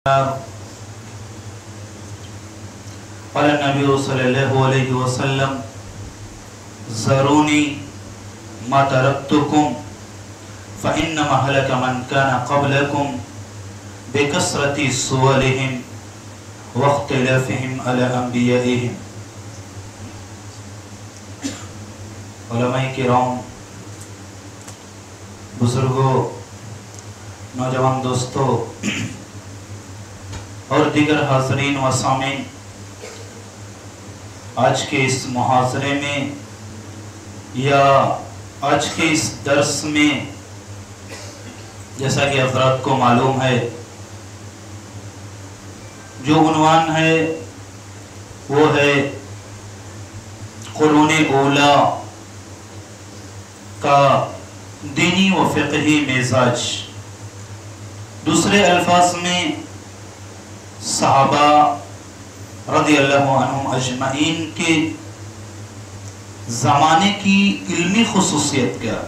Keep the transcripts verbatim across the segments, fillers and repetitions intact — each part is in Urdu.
قال النبي صلى الله عليه وسلم ذروني ما تركتكم فإنما هلك من كان قبلكم بكثرة سؤالهم واختلافهم على أنبيائهم. علماء کرام، بزرگوں، نوجوان دوستوں اور دیگر حاضرین و سامعین، آج کے اس محاضرے میں یا آج کے اس درس میں جیسا کہ حضرات کو معلوم ہے، جو عنوان ہے وہ ہے قرون اولا کا دینی و فقہی مزاج، دوسرے الفاظ میں صحابہ رضی اللہ عنہم اجمعین کے زمانے کی علمی خصوصیت کیا.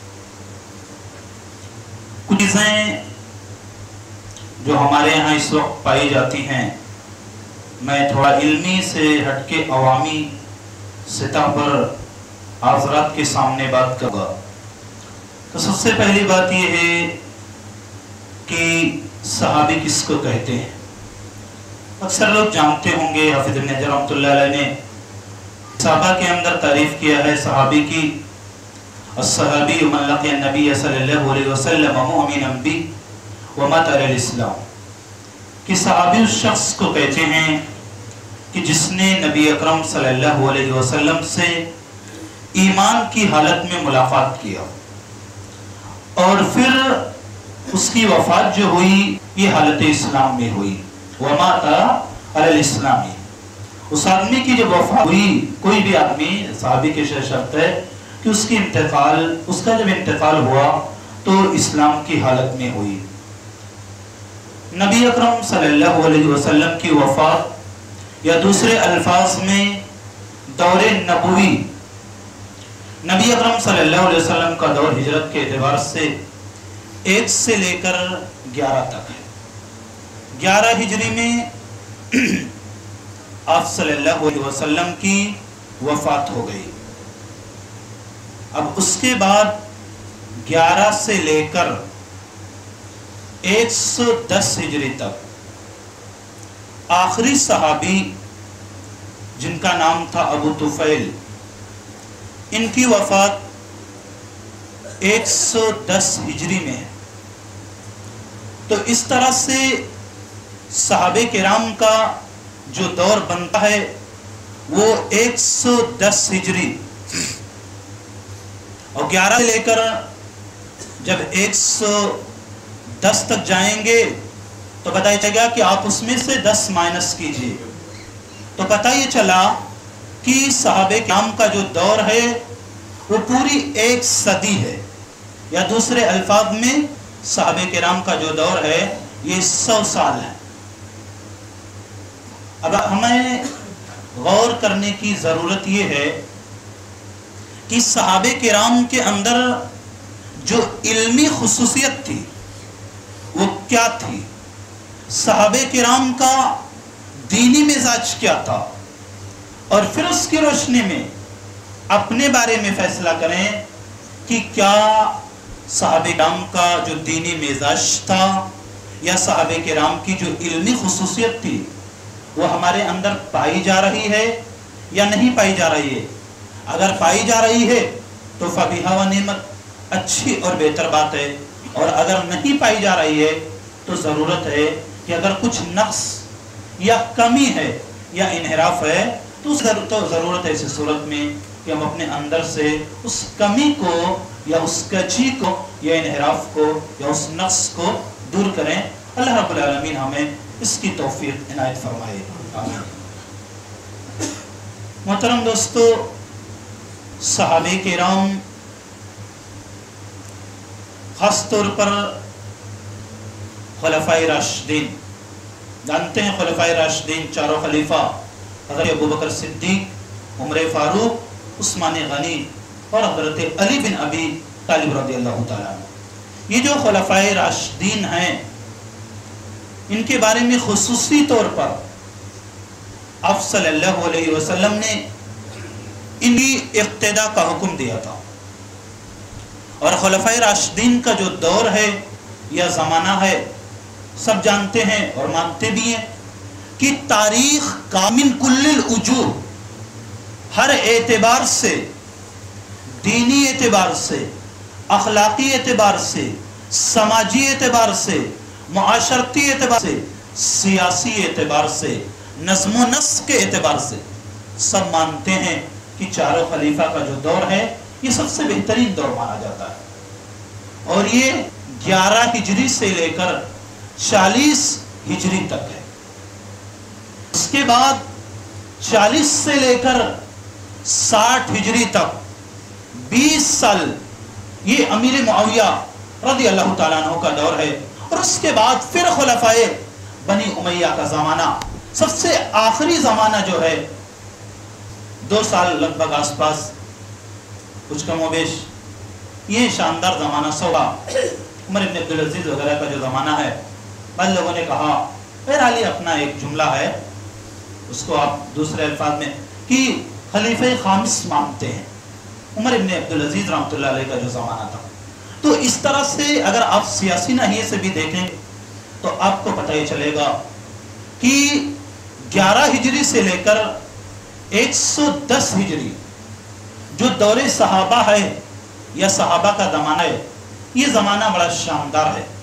کچھ چیزیں جو ہمارے یہاں اس وقت پائی جاتی ہیں، میں تھوڑا علمی سے ہٹ کے عوامی سطح پر حضرات کے سامنے بات کروں گا. تو سب سے پہلی بات یہ ہے کہ صحابی کس کو کہتے ہیں. اکثر لوگ جانتے ہوں گے، حافظ ابن حجر رحمۃ اللہ علیہ نے صحابہ کے اندر تعریف کیا ہے صحابی کی، الصحابی من لقی النبی صلی اللہ علیہ وسلم مؤمنا بہ ومات علی الاسلام، کہ صحابی اس شخص کو کہتے ہیں کہ جس نے نبی اکرم صلی اللہ علیہ وسلم سے ایمان کی حالت میں ملاقات کیا اور پھر اس کی وفات جو ہوئی یہ حالت اسلام میں ہوئی. ومات علی الاسلام، اس آدمی کی جب وفات ہوئی، کوئی بھی آدمی صحابی کے شرط ہے کہ اس کی انتقال اس کا جب انتقال ہوا تو اسلام کی حالت میں ہوئی. نبی اکرم صلی اللہ علیہ وسلم کی وفات یا دوسرے الفاظ میں دور نبوی، نبی اکرم صلی اللہ علیہ وسلم کا دور ہجرت کے اعتبار سے ایک سے لے کر گیارہ تک ہے. گیارہ ہجری میں آپ صلی اللہ علیہ وسلم کی وفات ہو گئی. اب اس کے بعد گیارہ سے لے کر ایک سو دس ہجری تک آخری صحابی جن کا نام تھا ابو طفیل، ان کی وفات ایک سو دس ہجری میں ہے. تو اس طرح سے صحابہ کرام کا جو دور بنتا ہے وہ ایک سو دس ہجری، اور گیارہ سے لے کر جب ایک سو دس تک جائیں گے تو پتہ یہ چلا کہ آپ اس میں سے دس مائنس کیجئے تو پتہ یہ چلا کہ صحابہ کرام کا جو دور ہے وہ پوری ایک صدی ہے، یا دوسرے الفاظ میں صحابہ کرام کا جو دور ہے یہ سو سال ہے. اب ہمیں غور کرنے کی ضرورت یہ ہے کہ صحابہ کرام کے اندر جو علمی خصوصیت تھی وہ کیا تھی، صحابہ کرام کا دینی مزاج کیا تھا، اور پھر اس کی روشنی میں اپنے بارے میں فیصلہ کریں کہ کیا صحابہ کرام کا جو دینی مزاج تھا یا صحابہ کرام کی جو علمی خصوصیت تھی وہ ہمارے اندر پائی جا رہی ہے یا نہیں پائی جا رہی ہے. اگر پائی جا رہی ہے تو فبیہا و نعمت، اچھی اور بہتر بات ہے، اور اگر نہیں پائی جا رہی ہے تو ضرورت ہے کہ اگر کچھ نقص یا کمی ہے یا انحراف ہے تو ضرورت ہے اس صورت میں کہ ہم اپنے اندر سے اس کمی کو یا اس کجی کو یا انحراف کو یا اس نقص کو دور کریں. اللہ رب العالمین ہمیں اس کی توفیق عنایت فرمائے. آمین. محترم دوستو، صحابہ کرام خاص طور پر خلفائے راشدین، جانتے ہیں خلفائے راشدین چاروں خلیفہ حضرت ابوبکر صدیق، عمر فاروق، عثمان غنی اور حضرت علی بن ابی طالب رضی اللہ تعالیٰ عنہ. یہ جو خلفائے راشدین ہیں ان کے بارے میں خصوصی طور پر آپ صلی اللہ علیہ وسلم نے ان کی اقتداء کا حکم دیا تھا. اور خلفائے راشدین کا جو دور ہے یا زمانہ ہے سب جانتے ہیں اور مانتے بھی ہیں کہ تاریخ کا من کل الوجوہ، ہر اعتبار سے، دینی اعتبار سے، اخلاقی اعتبار سے، سماجی اعتبار سے، معاشرتی اعتبار سے، سیاسی اعتبار سے، نظم و نسق کے اعتبار سے سب مانتے ہیں کہ چاروں خلیفہ کا جو دور ہے یہ سب سے بہترین دور مانا جاتا ہے، اور یہ گیارہ ہجری سے لے کر چالیس ہجری تک ہے. اس کے بعد چالیس سے لے کر ساٹھ ہجری تک بیس سال یہ امیر معاویہ رضی اللہ تعالیٰ عنہ کا دور ہے. اور اس کے بعد پھر خلفائے بنی امیہ کا زمانہ، سب سے آخری زمانہ جو ہے دو سال لگ بھگ آس پاس کچھ کم و بیش، یہ شاندار زمانہ سوگا عمر ابن عبدالعزیز وغیرہ کا جو زمانہ ہے. بعض لوگوں نے کہا بہرحال اپنا ایک جملہ ہے، اس کو آپ دوسرے الفاظ میں کہ خلیفہ خامس مانتے ہیں عمر ابن عبدالعزیز رحمۃ اللہ علیہ کا جو زمانہ تھا. تو اس طرح سے اگر آپ سیاسی ناحیے سے بھی دیکھیں تو آپ کو پتہ یہ چلے گا کہ گیارہ ہجری سے لے کر ایک سو دس ہجری جو دور صحابہ ہے یا صحابہ کا زمانہ ہے، یہ زمانہ بڑا شاندار ہے.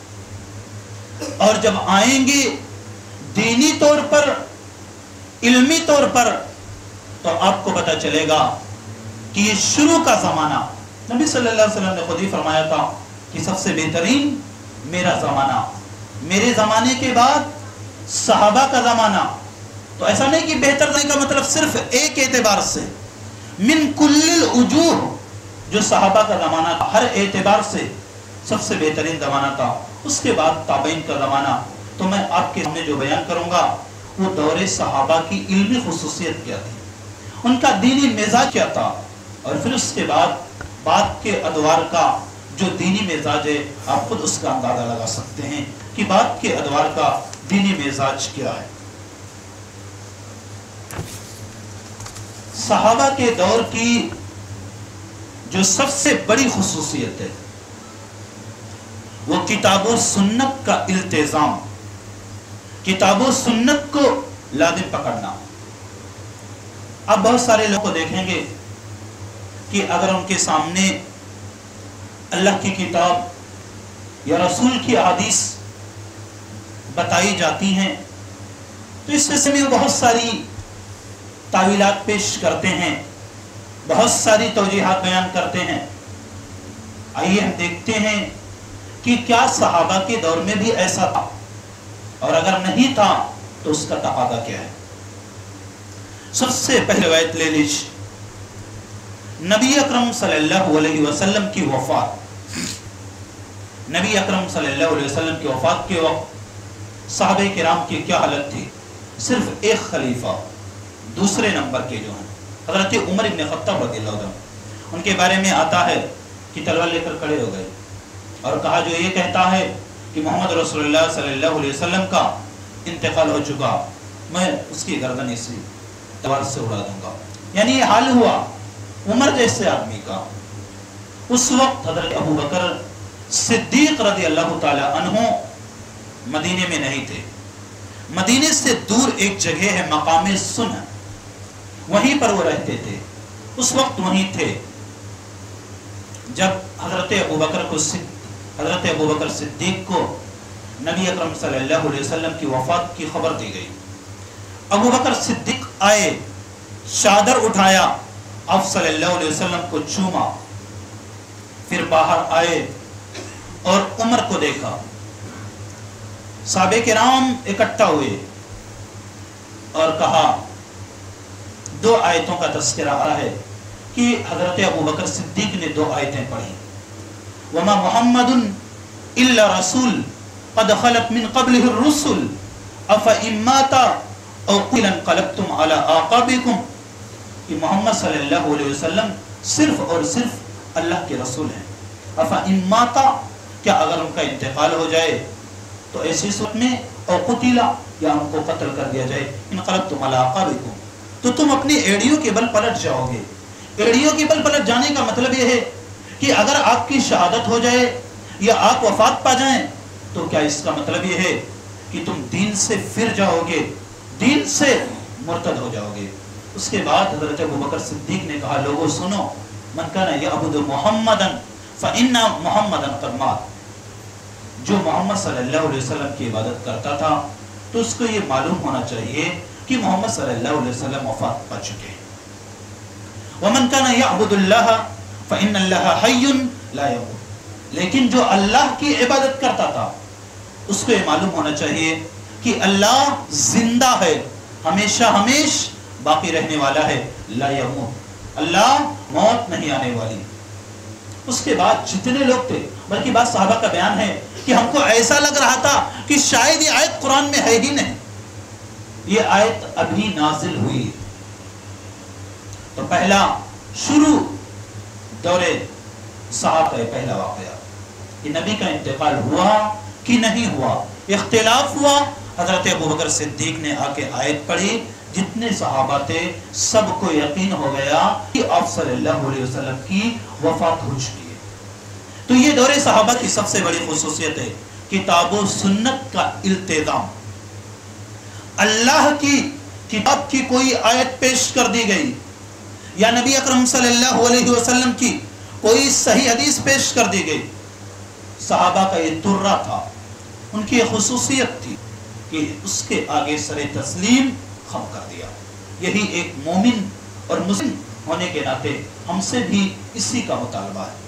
اور جب آئیں گے دینی طور پر، علمی طور پر، تو آپ کو پتہ چلے گا کہ یہ شروع کا زمانہ، نبی صلی اللہ علیہ وسلم نے خود ہی فرمایا تھا کہ سب سے بہترین میرا زمانہ، میرے زمانے کے بعد صحابہ کا زمانہ. تو ایسا نہیں کہ بہتر نہیں کا مطلب صرف ایک اعتبار سے، من کل الوجوہ جو صحابہ کا زمانہ تھا ہر اعتبار سے سب سے بہترین زمانہ تھا. اس کے بعد تابعین کا زمانہ. تو میں آپ کے سامنے جو بیان کروں گا وہ دور صحابہ کی علمی خصوصیت کیا تھی، ان کا دینی مزاج کیا تھا، اور پھر اس کے بعد بعد کے ادوار کا جو دینی مزاج ہے آپ خود اس کا اندازہ لگا سکتے ہیں کہ بعد کے ادوار کا دینی مزاج کیا ہے. صحابہ کے دور کی جو سب سے بڑی خصوصیت ہے وہ کتاب و سنت کا التزام، کتاب و سنت کو لازم پکڑنا. اب بہت سارے لوگوں کو دیکھیں گے کہ اگر ان کے سامنے اللہ کی کتاب یا رسول کی احادیث بتائی جاتی ہیں تو اس سلسلے میں بہت ساری تعویلات پیش کرتے ہیں، بہت ساری توجیحات بیان کرتے ہیں. آئیے ہم دیکھتے ہیں کہ کیا صحابہ کے دور میں بھی ایسا تھا، اور اگر نہیں تھا تو اس کا تقاضا کیا ہے. سب سے پہلے روایت لے لیجیے، نبی اکرم صلی اللہ علیہ وسلم کی وفات. نبی اکرم صلی اللہ علیہ وسلم کی وفات کے وقت صحابہ کرام کی کیا حالت تھی؟ صرف ایک خلیفہ دوسرے نمبر کے جو ہیں حضرت عمر ابن خطاب رضی اللہ عنہ، ان کے بارے میں آتا ہے کہ تلوار لے کر کھڑے ہو گئے اور کہا جو یہ کہتا ہے کہ محمد رسول اللہ صلی اللہ علیہ وسلم کا انتقال ہو چکا، میں اس کی گردن اسی تلوار سے اڑا دوں گا. یعنی یہ حال ہوا عمر جیسے آدمی کا. اس وقت حضرت ابو بکر صدیق رضی اللہ تعالی عنہ مدینے میں نہیں تھے. مدینے سے دور ایک جگہ ہے مقام سنہ، وہیں پر وہ رہتے تھے. اس وقت وہیں تھے جب حضرت ابو بکر کو حضرت ابو بکر صدیق کو نبی اکرم صلی اللہ علیہ وسلم کی وفات کی خبر دی گئی. ابو بکر صدیق آئے، چادر اٹھایا، آپ صلی اللہ علیہ وسلم کو چوما، پھر باہر آئے اور عمر کو دیکھا. صحابہ کرام اکٹھا ہوئے اور کہا، دو آیتوں کا تذکرہ آ رہا ہے کہ حضرت ابو بکر صدیق نے دو آیتیں پڑھی. وما محمد الا رسول قد خلت من قبله الرسل افإن مات او قتل انقلبتم على اعقابكم. کہ محمد صلی اللہ علیہ وسلم صرف اور صرف اللہ کے رسول ہیں. افإن مات، کیا اگر ان کا انتقال ہو جائے تو ایسی صورت میں او قتلا یا ان کو قتل کر دیا جائے، انقلبتم علی اعقابکم، تو تم اپنی ایڑیوں کے بل پلٹ جاؤ گے۔ ایڑیوں کے بل پلٹ جانے کا مطلب یہ ہے کہ اگر آپ کی شہادت ہو جائے یا آپ وفات پا جائیں تو کیا اس کا مطلب یہ ہے کہ تم دین سے پھر جاؤ گے، دین سے مرتد ہو جاؤ گے؟ اس کے بعد حضرت ابوبکر صدیق نے کہا لوگوں سنو، من کان یعبد محمدا فإن محمدا قد مات، جو محمد صلی اللہ علیہ وسلم کی عبادت کرتا تھا تو اس کو یہ معلوم ہونا چاہیے کہ محمد صلی اللہ علیہ وسلم وفات پا چکے ہیں۔ ومن کان یعبد اللہ فإن اللہ حی لا یموت، لیکن جو اللہ کی عبادت کرتا تھا اس کو یہ معلوم ہونا چاہیے کہ اللہ زندہ ہے، ہمیشہ ہمیش باقی رہنے والا ہے، لا یموت، اللہ موت نہیں آنے والی۔ اس کے بعد جتنے لوگ تھے، بلکہ بعض صحابہ کا بیان ہے کہ ہم کو ایسا لگ رہا تھا کہ شاید یہ آیت قرآن میں ہے ہی نہیں، یہ آیت ابھی نازل ہوئی۔ تو پہلا شروع دور صحابہ کا پہلا واقعہ کہ نبی کا انتقال ہوا کہ نہیں ہوا، اختلاف ہوا۔ حضرت ابوبکر صدیق نے آ کے آیت پڑھی، جتنے صحابہ تھے سب کو یقین ہو گیا کہ آپ صلی اللہ علیہ وسلم کی وفات ہو چکی ہے۔ تو یہ دور صحابہ کی سب سے بڑی خصوصیت ہے، کتاب و سنت کا التزام۔ اللہ کی کتاب کی کوئی آیت پیش کر دی گئی یا نبی اکرم صلی اللہ علیہ وسلم کی کوئی صحیح حدیث پیش کر دی گئی، صحابہ کا یہ ترہ تھا، ان کی خصوصیت تھی کہ اس کے آگے سر تسلیم خم کر دیا۔ یہی ایک مومن اور مسلم ہونے کے ناطے ہم سے بھی اسی کا مطالبہ ہے۔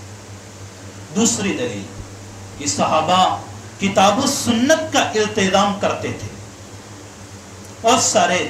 دوسری دلیل کہ صحابہ کتاب و سنت کا التزام کرتے تھے۔ اور سارے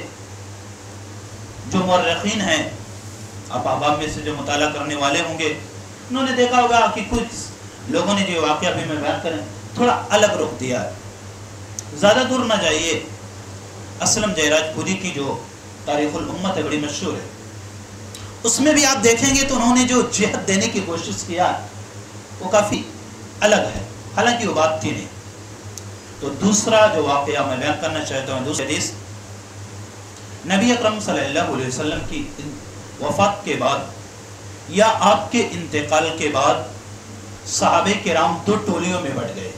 جو مورخین ہیں، آپ احباب میں سے جو مطالعہ کرنے والے ہوں گے، انہوں نے دیکھا ہوگا کہ کچھ لوگوں نے جو واقعہ بھی میں بیان کریں تھوڑا الگ رخ دیا ہے۔ زیادہ دور نہ جائیے، اسلم جیراج پوری کی جو تاریخ الامت ہے بڑی مشہور ہے، اس میں بھی آپ دیکھیں گے تو انہوں نے جو جہت دینے کی کوشش کیا وہ کافی الگ ہے، حالانکہ وہ بات تھی نہیں۔ تو دوسرا جو واقعہ میں بیان کرنا چاہتا ہوں، دوسری حدیث، نبی اکرم صلی اللہ علیہ وسلم کی وفات کے بعد یا آپ کے انتقال کے بعد صحابہ کرام دو ٹولیوں میں بٹ گئے۔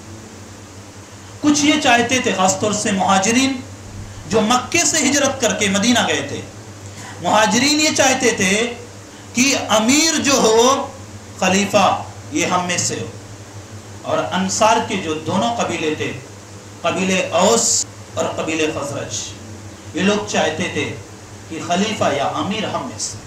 کچھ یہ چاہتے تھے، خاص طور سے مہاجرین جو مکے سے ہجرت کر کے مدینہ گئے تھے، مہاجرین یہ چاہتے تھے کہ امیر جو ہو، خلیفہ یہ ہم میں سے ہو۔ اور انصار کے جو دونوں قبیلے تھے، قبیلے اوس اور قبیلے خزرج، یہ لوگ چاہتے تھے کہ خلیفہ یا امیر ہم میں سے۔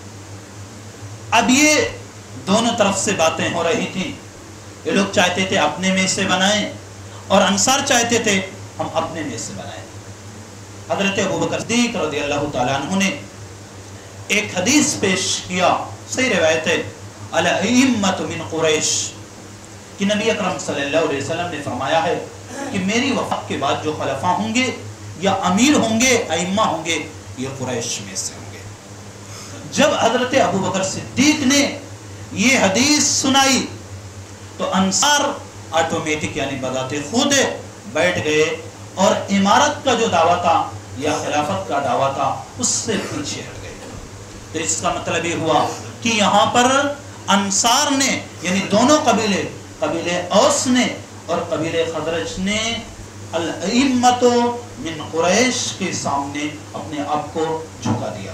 اب یہ دونوں طرف سے باتیں ہو رہی تھیں، یہ لوگ چاہتے تھے اپنے میں سے بنائیں اور انصار چاہتے تھے ہم اپنے میں سے بنائیں۔ حضرت ابوبکر صدیق رضی اللہ تعالیٰ عنہ نے ایک حدیث پیش کیا، صحیح روایت ہے، الائمۃ من قریش، کہ نبی اکرم صلی اللہ علیہ وسلم نے فرمایا ہے کہ میری وفات کے بعد جو خلفاء ہوں گے یا امیر ہوں گے، ائمہ ہوں گے، یہ قریش میں سے ہوں گے۔ جب حضرت ابوبکر صدیق نے یہ حدیث سنائی تو انصار آٹومیٹک یعنی بذات خود بیٹھ گئے اور امارت کا جو دعویٰ تھا یا خلافت کا دعویٰ تھا اس سے پیچھے ہٹ گئے۔ تو اس کا مطلب یہ ہوا کہ یہاں پر انصار نے یعنی دونوں قبیلے، قبیلے اوس نے اور قبیلے خزرج نے الائمۃ من قریش کے سامنے اپنے آپ کو جھکا دیا۔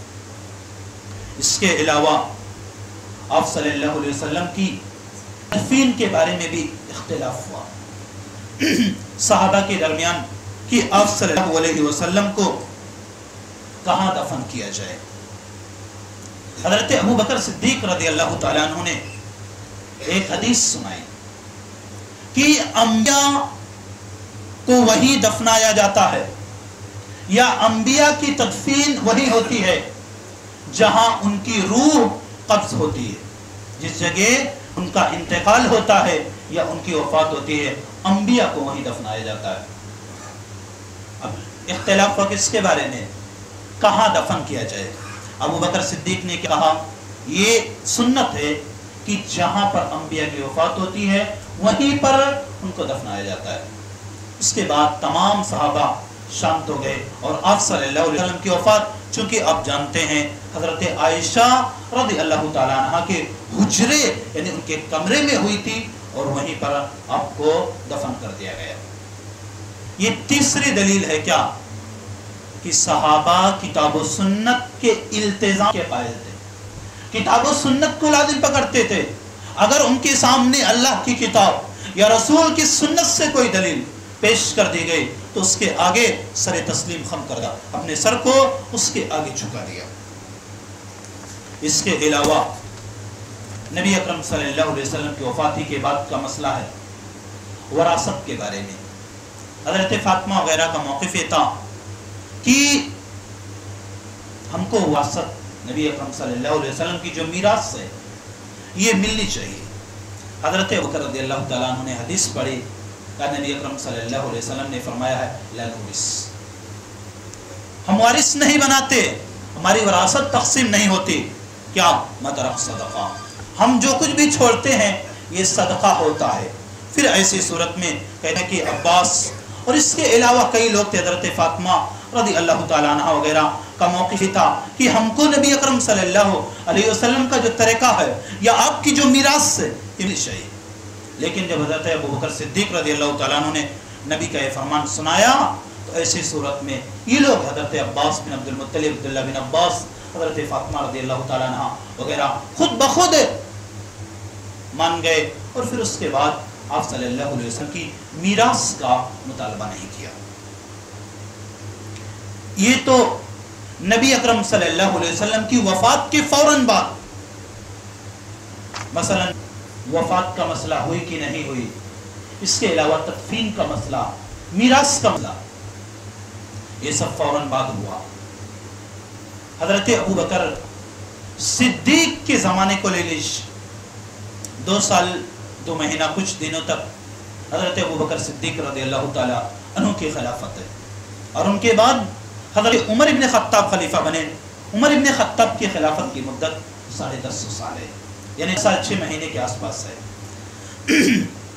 اس کے علاوہ آپ صلی اللہ علیہ وسلم کی تدفین کے بارے میں بھی اختلاف ہوا صحابہ کے درمیان کہ آپ صلی اللہ علیہ وسلم کو کہاں دفن کیا جائے۔ حضرت ابوبکر صدیق رضی اللہ تعالیٰ عنہ نے ایک حدیث سنائی کہ انبیاء کو وہی دفنایا جاتا ہے یا انبیاء کی تدفین وہی ہوتی ہے جہاں ان کی روح قبض ہوتی ہے، جس جگہ ان کا انتقال ہوتا ہے یا ان کی وفات ہوتی ہے، انبیاء کو وہی دفنایا جاتا ہے۔ اب اختلاف ہوا کس کے بارے میں، کہاں دفن کیا جائے۔ ابوبکر صدیق نے کہا یہ سنت ہے کہ جہاں پر انبیاء کی وفات ہوتی ہے وہیں پر ان کو دفنایا جاتا ہے۔ اس کے بعد تمام صحابہ شامت ہو گئے اور آپ صلی اللہ علیہ وسلم کی وفات چونکہ آپ جانتے ہیں حضرت عائشہ رضی اللہ تعالیٰ عنہ کے حجرے یعنی ان کے کمرے میں ہوئی تھی اور وہیں پر آپ کو دفن کر دیا گیا۔ یہ تیسری دلیل ہے کیا کہ صحابہ کتاب و سنت کے التزام کے قائل تھے، کتاب و سنت کو لازم پکڑتے تھے۔ اگر ان کے سامنے اللہ کی کتاب یا رسول کی سنت سے کوئی دلیل پیش کر دی گئی تو اس کے آگے سر تسلیم خم کر دا، اپنے سر کو اس کے آگے جھکا دیا۔ اس کے علاوہ نبی اکرم صلی اللہ علیہ وسلم کی وفاتی کے بعد کا مسئلہ ہے وراثت کے بارے میں۔ حضرت فاطمہ وغیرہ کا موقف یہ تھا کہ ہم کو وراثت نبی اکرم صلی اللہ علیہ وسلم کی جو میراث ہے یہ ملنی چاہیے۔ حضرت ابوبکر رضی اللہ تعالیٰ عنہ نے حدیث پڑھی کہ نبی اکرم صلی اللہ علیہ وسلم نے فرمایا ہے لا نورث، ہم وارث نہیں بناتے، ہماری وراثت تقسیم نہیں ہوتی۔ کیا مترک صدقہ، ہم جو کچھ بھی چھوڑتے ہیں یہ صدقہ ہوتا ہے۔ پھر ایسی صورت میں کہتے ہیں کہ عباس اور اس کے علاوہ کئی لوگ تھے، حضرت فاطمہ رضی اللہ تعالیٰ عنہ وغیرہ کا موقف تھا کہ ہم کو نبی اکرم صلی اللہ علیہ وسلم کا جو طریقہ ہے یا آپ کی جو میراث ہے یہ بھی چاہیے۔ لیکن جب حضرت ابوبکر صدیق رضی اللہ تعالیٰ عنہ نے نبی کا یہ فرمان سنایا تو ایسی صورت میں یہ لوگ حضرت عباس بن عبد المطلب، عبداللہ بن عباس، حضرت فاطمہ رضی اللہ تعالیٰ عنہ وغیرہ خود بخود مان گئے اور پھر اس کے بعد آپ صلی اللہ علیہ وسلم کی میراث کا مطالبہ نہیں کیا۔ یہ تو نبی اکرم صلی اللہ علیہ وسلم کی وفات کے فوراً بعد، مثلا وفات کا مسئلہ ہوئی کہ نہیں ہوئی، اس کے علاوہ تدفین کا مسئلہ، میراث کا مسئلہ، یہ سب فوراً بعد ہوا۔ حضرت ابوبکر صدیق کے زمانے کو لے لیجیے، دو سال دو مہینہ کچھ دنوں تک حضرت ابوبکر صدیق رضی اللہ تعالیٰ عنہ کی خلافت ہے، اور ان کے بعد حضرت عمر ابن خطاب خلیفہ بنے۔ عمر ابن خطاب کی خلافت کی مدت ساڑھے دس سو سال ہے، یعنی سال چھ مہینے کے آس پاس ہے۔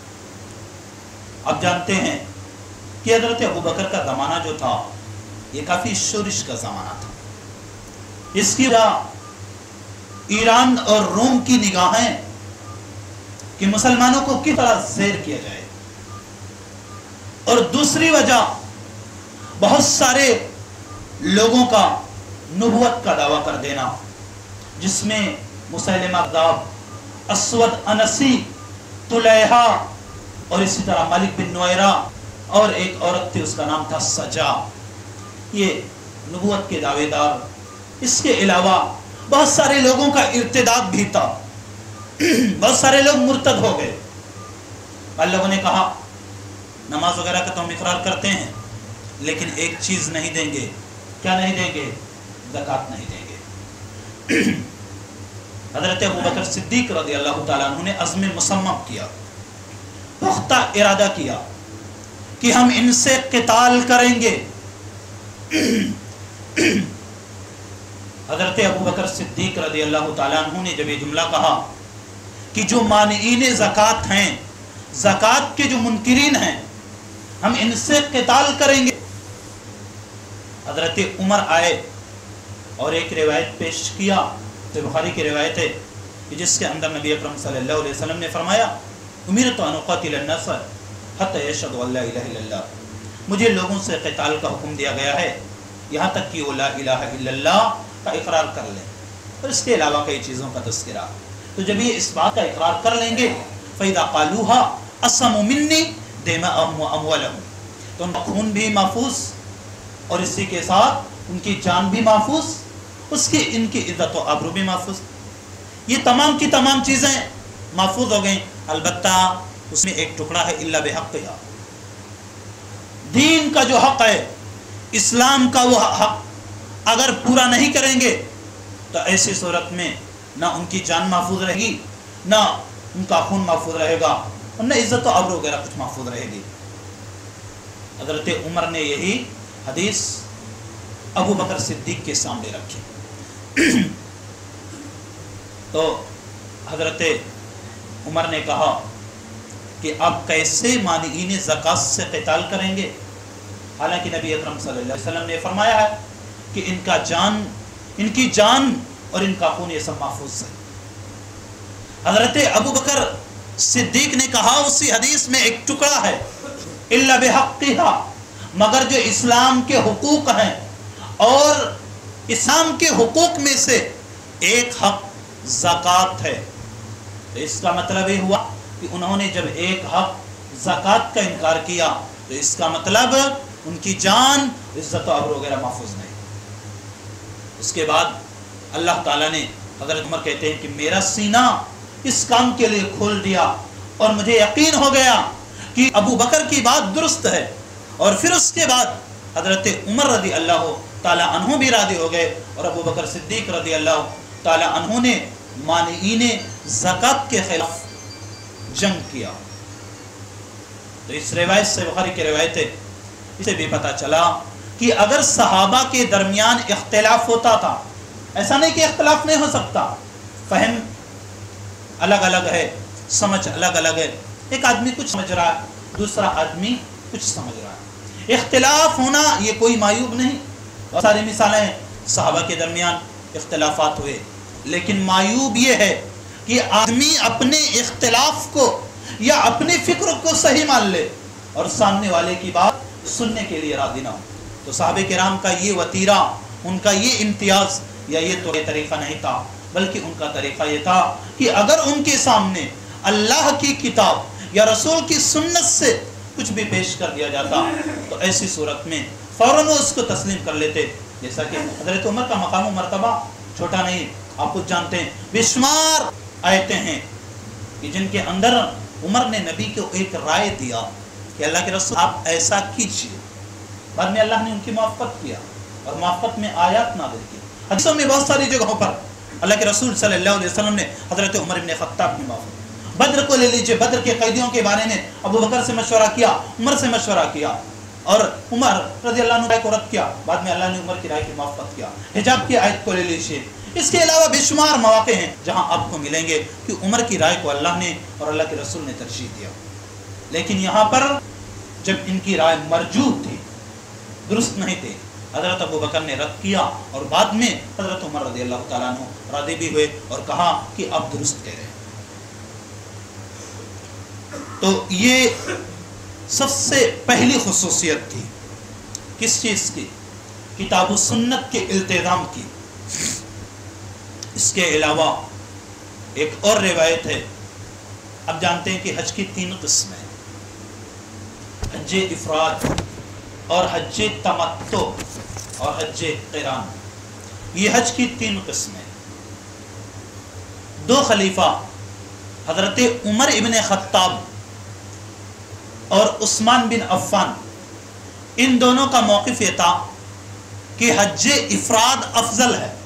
اب جانتے ہیں کہ حضرت ابوبکر کا زمانہ جو تھا یہ کافی شورش کا زمانہ تھا۔ اس کی وجہ ایران اور روم کی نگاہیں کہ مسلمانوں کو کس طرح زیر کیا جائے، اور دوسری وجہ بہت سارے لوگوں کا نبوت کا دعویٰ کر دینا، جس میں مسیلمہ کذاب، اسود انسی، طلیحہ اور اسی طرح مالک بن نویرہ اور ایک عورت تھی اس کا نام تھا سجا، یہ نبوت کے دعوے دار۔ اس کے علاوہ بہت سارے لوگوں کا ارتداد بھی تھا، بہت سارے لوگ مرتد ہو گئے۔ ان لوگوں نے کہا نماز وغیرہ کا تو ہم اقرار کرتے ہیں لیکن ایک چیز نہیں دیں گے۔ کیا نہیں دیں گے؟ زکوٰۃ نہیں دیں گے۔ حضرت ابوبکر صدیق رضی اللہ تعالیٰ عنہ نے عزم مصمم کیا، پختہ ارادہ کیا کہ ہم ان سے قتال کریں گے۔ حضرت ابوبکر صدیق رضی اللہ تعالیٰ عنہ نے جب یہ جملہ کہا کہ جو مانعین زکوٰۃ ہیں، زکوٰۃ کے جو منکرین ہیں، ہم ان سے قتال کریں گے، حضرت عمر آئے اور ایک روایت پیش کیا، بخاری کی روایت ہے کہ جس کے اندر نبی اکرم صلی اللہ علیہ وسلم نے فرمایا امرت ان اقاتل الناس حتی یشهدوا ان لا الہ الا اللہ، مجھے لوگوں سے قتال کا حکم دیا گیا ہے یہاں تک کہ وہ لا الہ الا اللہ کا اقرار کر لیں، اور اس کے علاوہ کئی چیزوں کا تذکرہ۔ تو جب یہ اس بات کا اقرار کر لیں گے فَإِذَا قَالُوهَا أَصَمُوا مِنِّي دِمَاءَهُمْ وَأَمْوَالَهُمْ، تو ان کا خون بھی محفوظ اور اسی کے ساتھ ان کی جان بھی محفوظ، اس کی ان کی عزت و آبرو بھی محفوظ، یہ تمام کی تمام چیزیں محفوظ ہو گئیں۔ البتہ اس میں ایک ٹکڑا ہے الا بحقھا، دین کا جو حق ہے، اسلام کا وہ حق اگر پورا نہیں کریں گے تو ایسی صورت میں نہ ان کی جان محفوظ رہے گی، نہ ان کا خون محفوظ رہے گا، اور نہ عزت و آبرو وغیرہ کچھ محفوظ رہے گی۔ حضرت عمر نے یہی حدیث ابو بکر صدیق کے سامنے رکھی تو حضرت عمر نے کہا کہ آپ کیسے مانعین زکات سے قتال کریں گے، حالانکہ نبی اکرم صلی اللہ علیہ وسلم نے فرمایا ہے کہ ان کا جان ان کی جان اور ان کا خون یہ سب محفوظ ہے۔ حضرت ابو بکر صدیق نے کہا اسی حدیث میں ایک ٹکڑا ہے، الا بحقھا، مگر جو اسلام کے حقوق ہیں، اور اسلام کے حقوق میں سے ایک حق زکات ہے۔ تو اس کا مطلب یہ ہوا کہ انہوں نے جب ایک حق زکات کا انکار کیا تو اس کا مطلب ان کی جان، عزت و آبرو وغیرہ محفوظ نہیں۔ اس کے بعد اللہ تعالیٰ نے، حضرت عمر کہتے ہیں کہ میرا سینہ اس کام کے لیے کھول دیا اور مجھے یقین ہو گیا کہ ابو بکر کی بات درست ہے، اور پھر اس کے بعد حضرت عمر رضی اللہ تعالیٰ عنہ بھی راضی ہو گئے اور ابو بکر صدیق رضی اللہ تعالیٰ عنہ نے مانعین زکات کے خلاف جنگ کیا۔ تو اس روایت سے، بخاری کی روایت ہے، اسے بھی پتہ چلا کہ اگر صحابہ کے درمیان اختلاف ہوتا تھا، ایسا نہیں کہ اختلاف نہیں ہو سکتا، فہم الگ الگ ہے، سمجھ الگ الگ ہے، ایک آدمی کچھ سمجھ رہا ہے، دوسرا آدمی کچھ سمجھ رہا ہے، اختلاف ہونا یہ کوئی معیوب نہیں۔ بہت ساری مثالیں ہیں صحابہ کے درمیان اختلافات ہوئے، لیکن معیوب یہ ہے کہ آدمی اپنے اختلاف کو یا اپنی فکر کو صحیح مان لے اور سامنے والے کی بات سننے کے لیے راضی نہ ہو۔ تو صحابہ کرام کا یہ وتیرہ، ان کا یہ امتیاز یا یہ تو یہ طریقہ نہیں تھا، بلکہ ان کا طریقہ یہ تھا کہ اگر ان کے سامنے اللہ کی کتاب یا رسول کی سنت سے کچھ بھی پیش کر دیا جاتا تو ایسی صورت میں فوراً وہ اس کو تسلیم کر لیتے۔ جیسا کہ حضرت عمر کا مقام و مرتبہ چھوٹا نہیں، آپ کچھ جانتے ہیں، بے شمار آیتیں ہیں کہ جن کے اندر عمر نے نبی کو ایک رائے دیا کہ اللہ کے رسول آپ ایسا کیجئے، بعد میں اللہ نے ان کی موافقت کیا اور موافقت میں آیات نازل کی۔ حدیثوں میں بہت ساری جگہوں پر اللہ کے رسول صلی اللہ علیہ وسلم نے حضرت عمر بن خطاب کی موافقت۔ بدر کو لے لیجئے، بدر کے قیدیوں کے بارے میں ابو بکر سے مشورہ کیا، عمر سے مشورہ کیا، اور عمر رضی اللہ عنہ کو رد کیا، بعد میں اللہ نے عمر کی رائے کی موافقت کیا۔ حجاب کی آیت کو لے لیجئے، اس کے علاوہ بے شمار مواقع ہیں جہاں آپ کو ملیں گے کہ عمر کی رائے کو اللہ نے اور اللہ کے رسول نے ترجیح دیا۔ لیکن یہاں پر جب ان کی رائے مرجوح تھی، درست نہیں تھی، حضرت ابو بکر نے رد کیا اور بعد میں حضرت عمر رضی اللہ تعالیٰ عنہ راضی بھی ہوئے اور کہا کہ آپ درست کہہ رہے ہیں۔ تو یہ سب سے پہلی خصوصیت تھی کس چیز کی؟ کتاب و سنت کے التزام کی۔ اس کے علاوہ ایک اور روایت ہے، اب جانتے ہیں کہ حج کی تین قسمیں، حج افراد اور حج تمتع اور حج قران، یہ حج کی تین قسمیں۔ دو خلیفہ حضرت عمر ابن خطاب اور عثمان بن عفان، ان دونوں کا موقف یہ تھا کہ حج افراد افضل ہے۔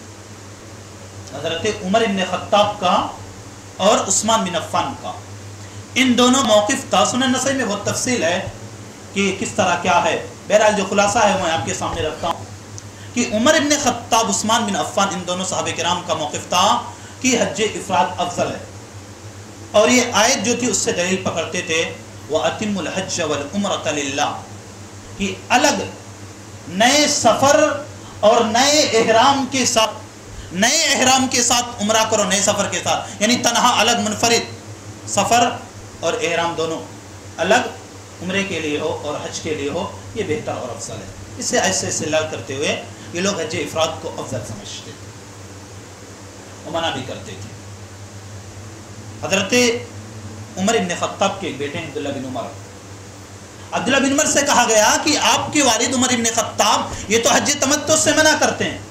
حضرت عمر ابن خطاب کا اور عثمان بن عفان کا، ان دونوں موقف تھا۔ سنن نسائی میں بہت تفصیل ہے کہ کس طرح کیا ہے، بہرحال جو خلاصہ ہے میں آپ کے سامنے رکھتا ہوں کہ عمر ابن خطاب، عثمان بن عفان، ان دونوں صحابہ کرام کا موقف تھا کہ حج افراد افضل ہے، اور یہ آیت جو تھی اس سے دلیل پکڑتے تھے، وَأَتِمُّ الْحَجَّ وَالْعُمْرَةَ لِلَّهِ، کہ الگ نئے سفر اور نئے احرام کے ساتھ، نئے احرام کے ساتھ عمرہ کرو، نئے سفر کے ساتھ، یعنی تنہا الگ منفرد سفر اور احرام دونوں الگ عمرے کے لیے ہو اور حج کے لیے ہو، یہ بہتر اور افضل ہے۔ اس سے ایسے استدلال کرتے ہوئے یہ لوگ حج افراد کو افضل سمجھتے تھے، وہ منع بھی کرتے تھے۔ حضرت عمر ابن خطاب کے ایک بیٹے ہیں عبداللہ بن عمر، عبداللہ بن عمر سے کہا گیا کہ آپ کے والد عمر ابن خطاب یہ تو حج تمتع سے منع کرتے ہیں۔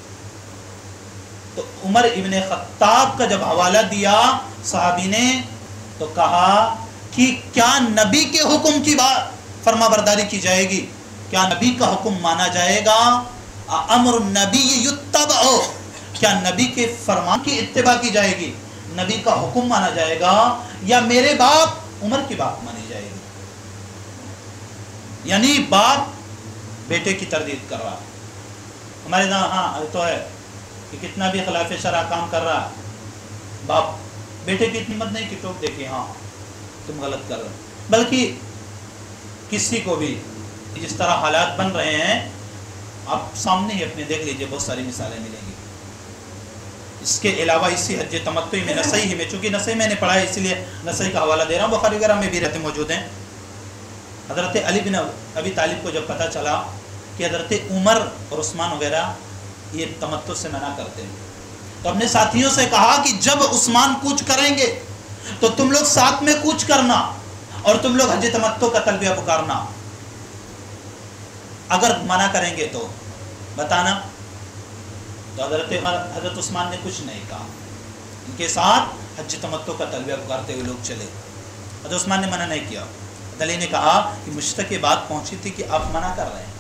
تو عمر ابن خطاب کا جب حوالہ دیا صحابی نے تو کہا کہ کیا نبی کے حکم کی بات فرما برداری کی جائے گی؟ کیا نبی کا حکم مانا جائے گا؟ امر النبی یتبع، کیا نبی کے فرمان کی اتباع کی جائے گی، نبی کا حکم مانا جائے گا، یا میرے باپ عمر کی بات مانی جائے گی؟ یعنی باپ بیٹے کی تردید کر رہا۔ ہمارے یہاں ہاں تو ہے کہ کتنا بھی خلاف شرع کام کر رہا ہے، باپ بیٹے کی اتنی ہمت نہیں کہ ٹوک دے کے ہاں تم غلط کر رہے ہو. بلکہ کسی کو بھی جس طرح حالات بن رہے ہیں آپ سامنے ہی اپنے دیکھ لیجئے، بہت ساری مثالیں ملیں گی. اس کے علاوہ اسی حج تمتعی میں نسائی میں، چونکہ نسائی میں نے پڑھا ہے اس لیے نسائی کا حوالہ دے رہا ہوں، بخاری وغیرہ میں بھی رہتے موجود ہیں. حضرت علی بن ابی طالب کو جب پتہ چلا کہ حضرت عمر اور عثمان وغیرہ یہ تمتع سے منع کرتے ہیں، تو اپنے ساتھیوں سے کہا کہ جب عثمان کوچ کریں گے تو تم لوگ ساتھ میں کوچ کرنا اور تم لوگ حج تمتع کا تلبیہ پکارنا، اگر منع کریں گے تو بتانا. تو حضرت حضرت عثمان نے کچھ نہیں کہا، ان کے ساتھ حج تمتع کا تلبیہ پکارتے ہوئے لوگ چلے. حضرت عثمان نے منع نہیں کیا. علی نے کہا کہ مجھ تک یہ بات پہنچی تھی کہ آپ منع کر رہے ہیں.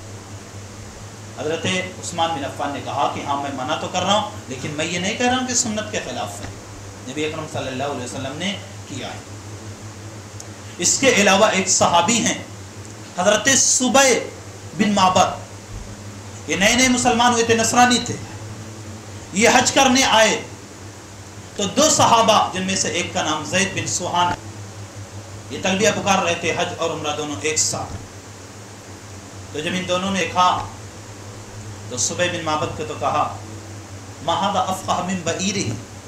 حضرت عثمان بن عفان نے کہا کہ ہاں میں منع تو کر رہا ہوں، لیکن میں یہ نہیں کہہ رہا ہوں کہ سنت کے خلاف ہے، نبی اکرم صلی اللہ علیہ وسلم نے کیا ہے. اس کے علاوہ ایک صحابی ہیں حضرت سبع بن معبد، یہ نئے نئے مسلمان ہوئے تھے، نصرانی تھے. یہ حج کرنے آئے تو دو صحابہ جن میں سے ایک کا نام زید بن سوحان، یہ تلبیہ پکار رہے تھے حج اور عمرہ دونوں ایک ساتھ. تو جب ان دونوں نے کہا تو سبع بن معبد کو تو کہا ما ھذا افقہ من بعیرہ،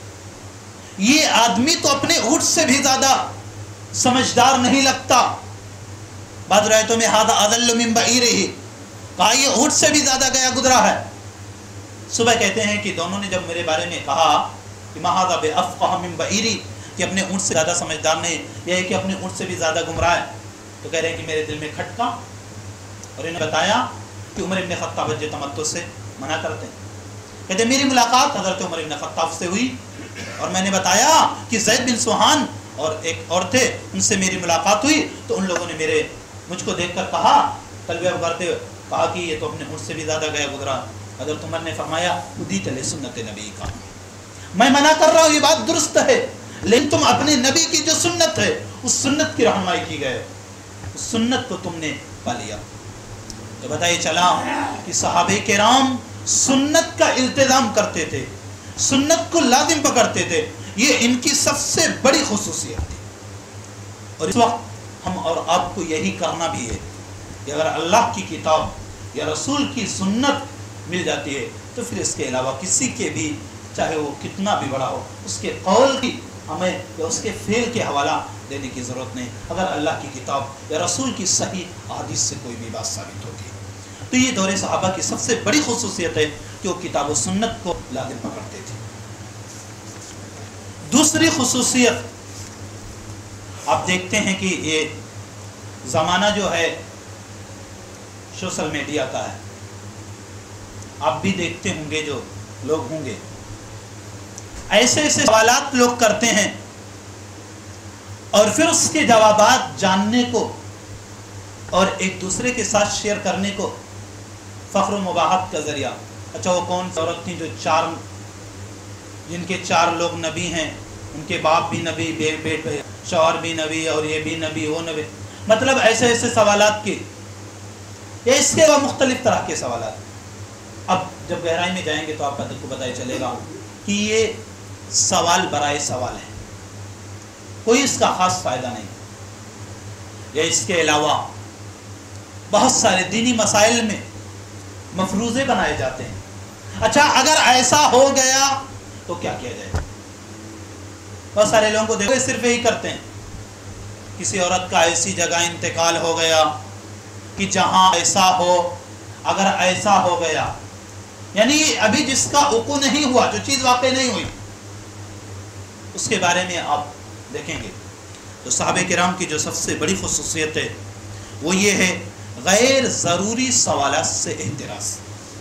یہ آدمی تو اپنے اونٹ سے بھی زیادہ سمجھدار نہیں لگتا. بعض روایتوں میں ھذا اضل من بعیرہ، کہا یہ اونٹ سے بھی زیادہ گیا گزرا ہے. صبح کہتے ہیں کہ دونوں نے جب میرے بارے میں کہا کہ ما ھذا بافقہ من بعیرہ، کہ اپنے اونٹ سے زیادہ سمجھدار نہیں، یہ ہے کہ اپنے اونٹ سے بھی زیادہ گمراہ ہے، تو کہہ رہے ہیں کہ میرے دل میں کھٹکا اور انہیں بتایا کہ عمر ابن خطاب حج تمتع سے منع کرتے ہیں. کہتے ہیں میری ملاقات حضرت عمر ابن خطاب سے ہوئی اور میں نے بتایا کہ زید بن سوحان اور ایک اور تھے، ان سے میری ملاقات ہوئی تو ان لوگوں نے میرے مجھ کو دیکھ کر کہا، تلبیہ پکارتے ہوئے کہا کہ یہ تو اپنے اونٹ سے بھی زیادہ گیا گزرا. حضرت عمر نے فرمایا ادیت لسنت نبی کا، میں منع کر رہا ہوں یہ بات درست ہے، لیکن تم اپنے نبی کی جو سنت ہے اس سنت کی رہنمائی کی گئے، اس سنت کو تم نے پا لیا. تو بتائیے چلا کہ صحابہ کرام سنت کا التزام کرتے تھے، سنت کو لازم پکڑتے تھے، یہ ان کی سب سے بڑی خصوصیت تھی. اور اس وقت ہم اور آپ کو یہی کرنا بھی ہے کہ اگر اللہ کی کتاب یا رسول کی سنت مل جاتی ہے تو پھر اس کے علاوہ کسی کے بھی چاہے وہ کتنا بھی بڑا ہو اس کے قول کی ہمیں یا اس کے فعل کے حوالہ دینے کی ضرورت نہیں، اگر اللہ کی کتاب یا رسول کی صحیح حدیث سے کوئی بھی بات ثابت ہوتی ہے. تو یہ دور صحابہ کی سب سے بڑی خصوصیت ہے کہ وہ کتاب و سنت کو لازم پکڑتے تھے. دوسری خصوصیت آپ دیکھتے ہیں کہ یہ زمانہ جو ہے سوشل میڈیا کا ہے، آپ بھی دیکھتے ہوں گے، جو لوگ ہوں گے ایسے ایسے سوالات لوگ کرتے ہیں اور پھر اس کے جوابات جاننے کو اور ایک دوسرے کے ساتھ شیئر کرنے کو فخر و مباحت کا ذریعہ. اچھا وہ کون سی عورت تھی جو چار جن کے چار لوگ نبی ہیں، ان کے باپ بھی نبی، بیٹ شوہر بھی نبی، اور یہ بھی نبی وہ نبی، مطلب ایسے ایسے سوالات کی یا اس کے مختلف طرح کے سوالات. اب جب گہرائی میں جائیں گے تو آپ کو پتہ چلے گا کہ یہ سوال برائے سوال ہے، کوئی اس کا خاص فائدہ نہیں. یا اس کے علاوہ بہت سارے دینی مسائل میں مفروضے بنائے جاتے ہیں. اچھا اگر ایسا ہو گیا تو کیا کیا جائے؟ بہت سارے لوگوں کو دیکھو صرف یہی کرتے ہیں، کسی عورت کا ایسی جگہ انتقال ہو گیا کہ جہاں ایسا ہو، اگر ایسا ہو گیا، یعنی ابھی جس کا وقوع نہیں ہوا، جو چیز واقع نہیں ہوئی، اس کے بارے میں آپ دیکھیں گے. تو صحابہ کرام کی جو سب سے بڑی خصوصیت ہے وہ یہ ہے غیر ضروری سوالات سے احتراز.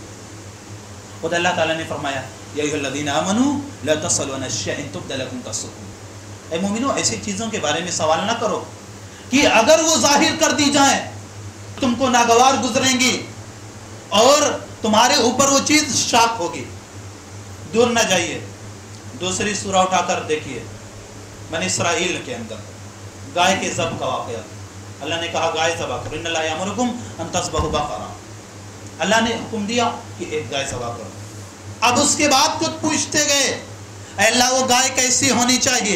خود اللہ تعالیٰ نے فرمایا یا ایھا الذین آمنوا لا تسألوا عن اشیاء ان تبد لکم تسؤکم، اے مومنو ایسی چیزوں کے بارے میں سوال نہ کرو کہ اگر وہ ظاہر کر دی جائیں تم کو ناگوار گزریں گی اور تمہارے اوپر وہ چیز شاک ہوگی. دور نہ جائیے، دوسری سورہ اٹھا کر دیکھیے، بنی اسرائیل کے اندر گائے کے ذبح کا واقعہ. اللہ نے کہا گائے ذبح کرو، ان اللہ یامرکم ان تذبحوا بقرہ، اللہ نے حکم دیا کہ ایک گائے ذبح کرو. اب اس کے بعد خود پوچھتے گئے اے اللہ وہ گائے کیسی ہونی چاہیے،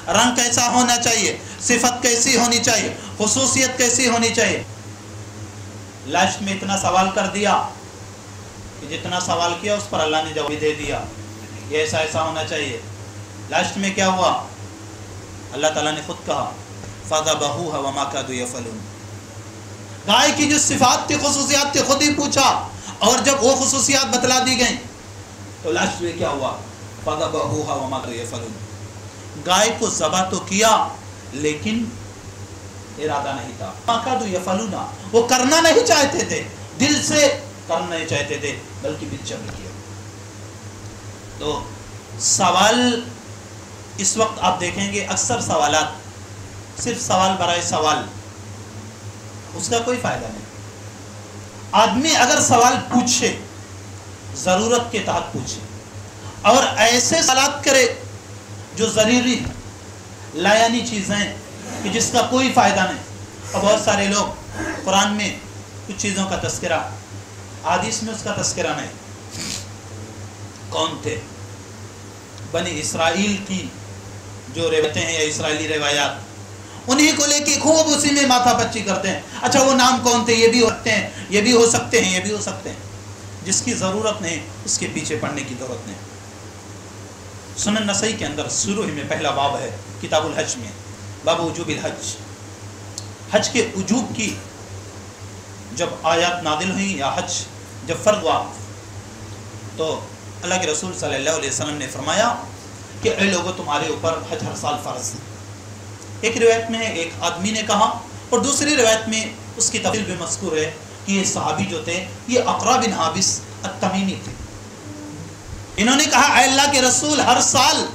رنگ کیسا ہونا چاہیے، صفت کیسی ہونی چاہیے، خصوصیت کیسی ہونی چاہیے. لاسٹ میں اتنا سوال کر دیا کہ جتنا سوال کیا اس پر اللہ نے جواب دے دیا، یہ ایسا ایسا ہونا چاہیے. لاسٹ میں کیا ہوا؟ اللہ تعالیٰ نے خود کہا فَذَبَحُوهَا وَمَا كَادُوا يَفْعَلُونَ. گائے کی جو صفات تھی، خصوصیات تھی، خود ہی پوچھا، اور جب وہ خصوصیات بتلا دی گئیں تو لاسٹ میں کیا ہوا؟ فَذَبَحُوهَا وَمَا كَادُوا يَفْعَلُونَ. گائے کو ذبح تو کیا لیکن ارادہ نہیں تھا. مَا كَادُوا يَفْعَلُونَ، وہ کرنا نہیں چاہتے تھے، دل سے کرنا نہیں چاہتے تھے بلکہ بالجبر کیا. تو سوال اس وقت آپ دیکھیں گے اکثر سوالات صرف سوال برائے سوال، اس کا کوئی فائدہ نہیں. آدمی اگر سوال پوچھے ضرورت کے تحت پوچھے اور ایسے سوالات کرے جو ضروری لایانی چیزیں کہ جس کا کوئی فائدہ نہیں. اور بہت سارے لوگ قرآن میں کچھ چیزوں کا تذکرہ، حدیث میں اس کا تذکرہ نہیں. کون تھے؟ بنی اسرائیل کی جو روایتیں ہیں یا اسرائیلی روایات، انہی کو لے کے خوب اسی میں ماتھا پچی کرتے ہیں. اچھا وہ نام کون تھے؟ یہ بھی ہو سکتے ہیں، یہ بھی ہو سکتے ہیں، یہ بھی ہو سکتے ہیں. جس کی ضرورت نہیں اس کے پیچھے پڑنے کی ضرورت نہیں. سنن نسائی کے اندر شروع میں پہلا باب ہے کتاب الحج میں، باب وجوب الحج. حج کے وجوب کی جب آیات نازل ہوئیں یا حج جب فرض ہوا تو اللہ کے رسول صلی اللہ علیہ وسلم نے فرمایا کہ اے لوگوں تمہارے اوپر حج ہر سال فرض ہے. ایک روایت میں ایک آدمی نے کہا، اور دوسری روایت میں اس کی تفصیل بھی مذکور ہے کہ یہ صحابی جو تھے یہ اقرا بن حابس التمیمی تھے. انہوں نے کہا اے اللہ کے رسول ہر سال